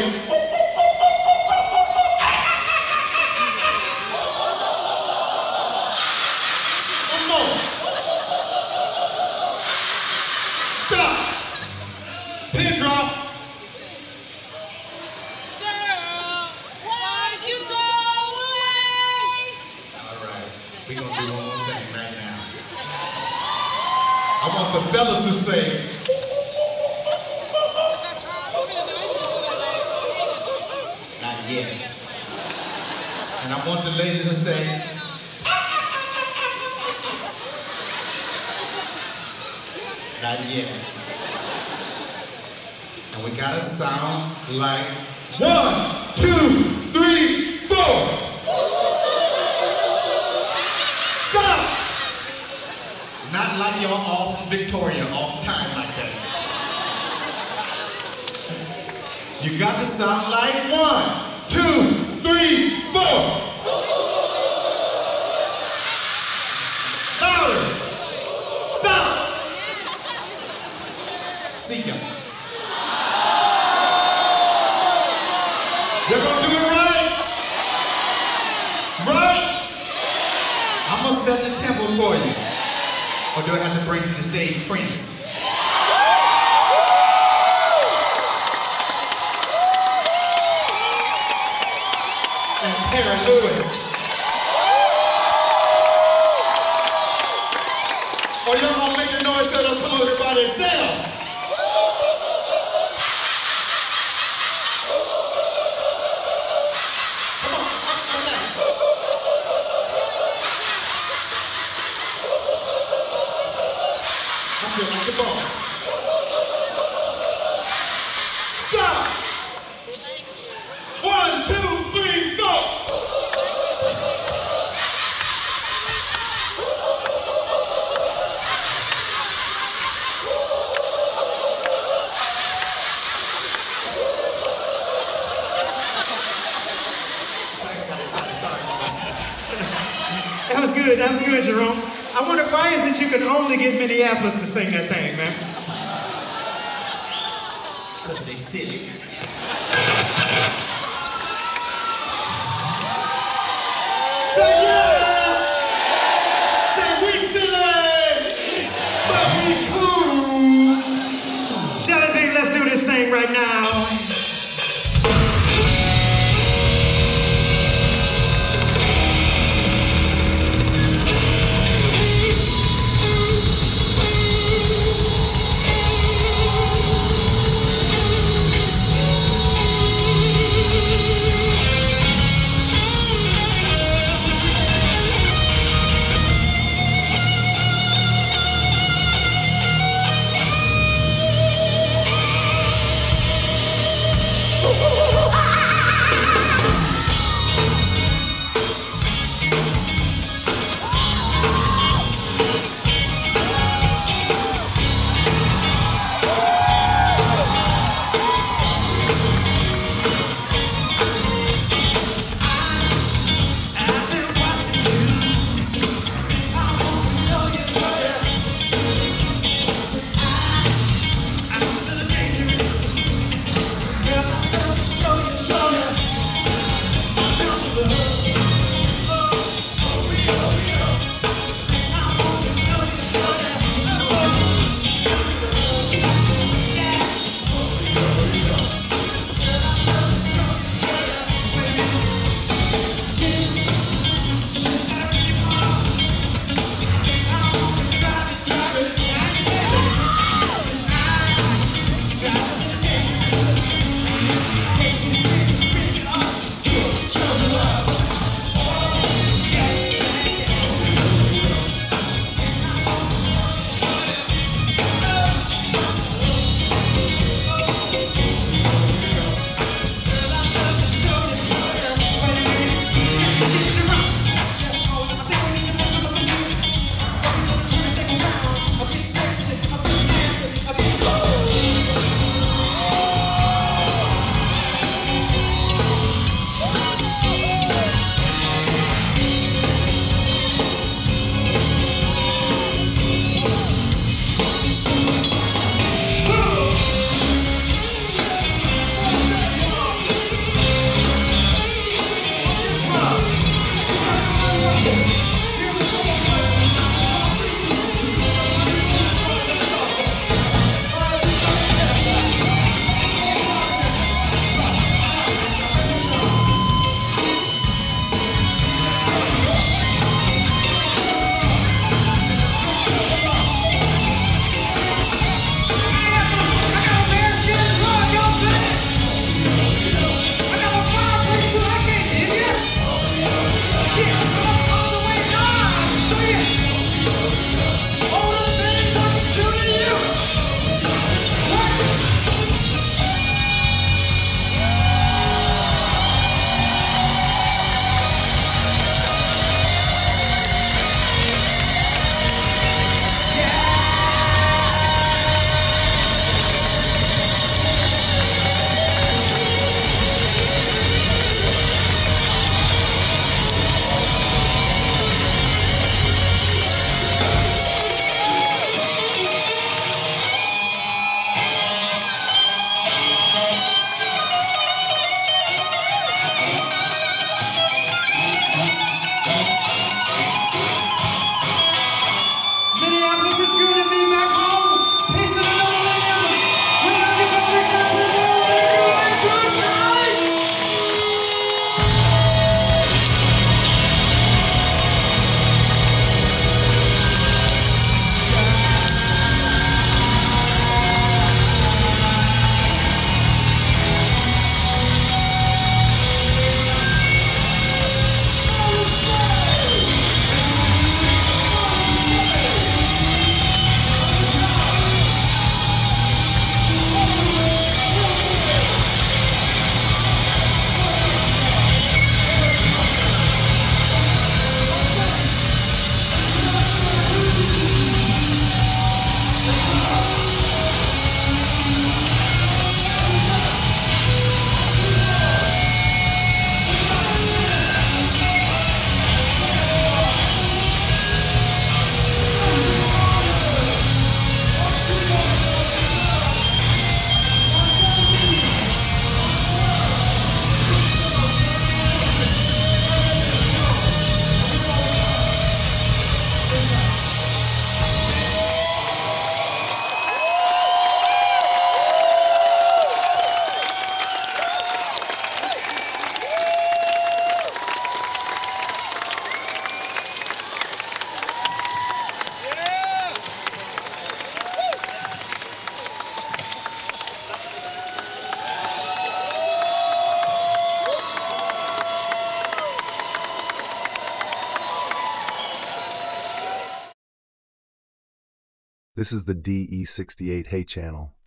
one more. Stop. Pin drop. Girl, why'd you go away? All right, we're gonna do one more thing right now. I want the fellas to say, not yet. And I want the ladies to say, not yet. And we gotta sound like 1, 2, 3, 4. Stop! Not like y'all all from Victoria all the time like that. You got to sound like 1, 2, 3, 4. Louder. Stop. See ya. You're gonna do it right? Right? I'm gonna set the tempo for you. Or do I have to bring to the stage Prince? And Tara Lewis. Or y'all gonna make the noise so they'll come over by themselves? Come on, up down. I feel like the boss. Stop! 1, 2, 3, go! I got excited, sorry, boss. That was good, Jerome. I wonder why is it you can only get Minneapolis to sing that thing, man? Because they silly. Say yeah! Say we silly! But we cool! Jelly Bean, let's do this thing right now. This is the DE68 Hey channel.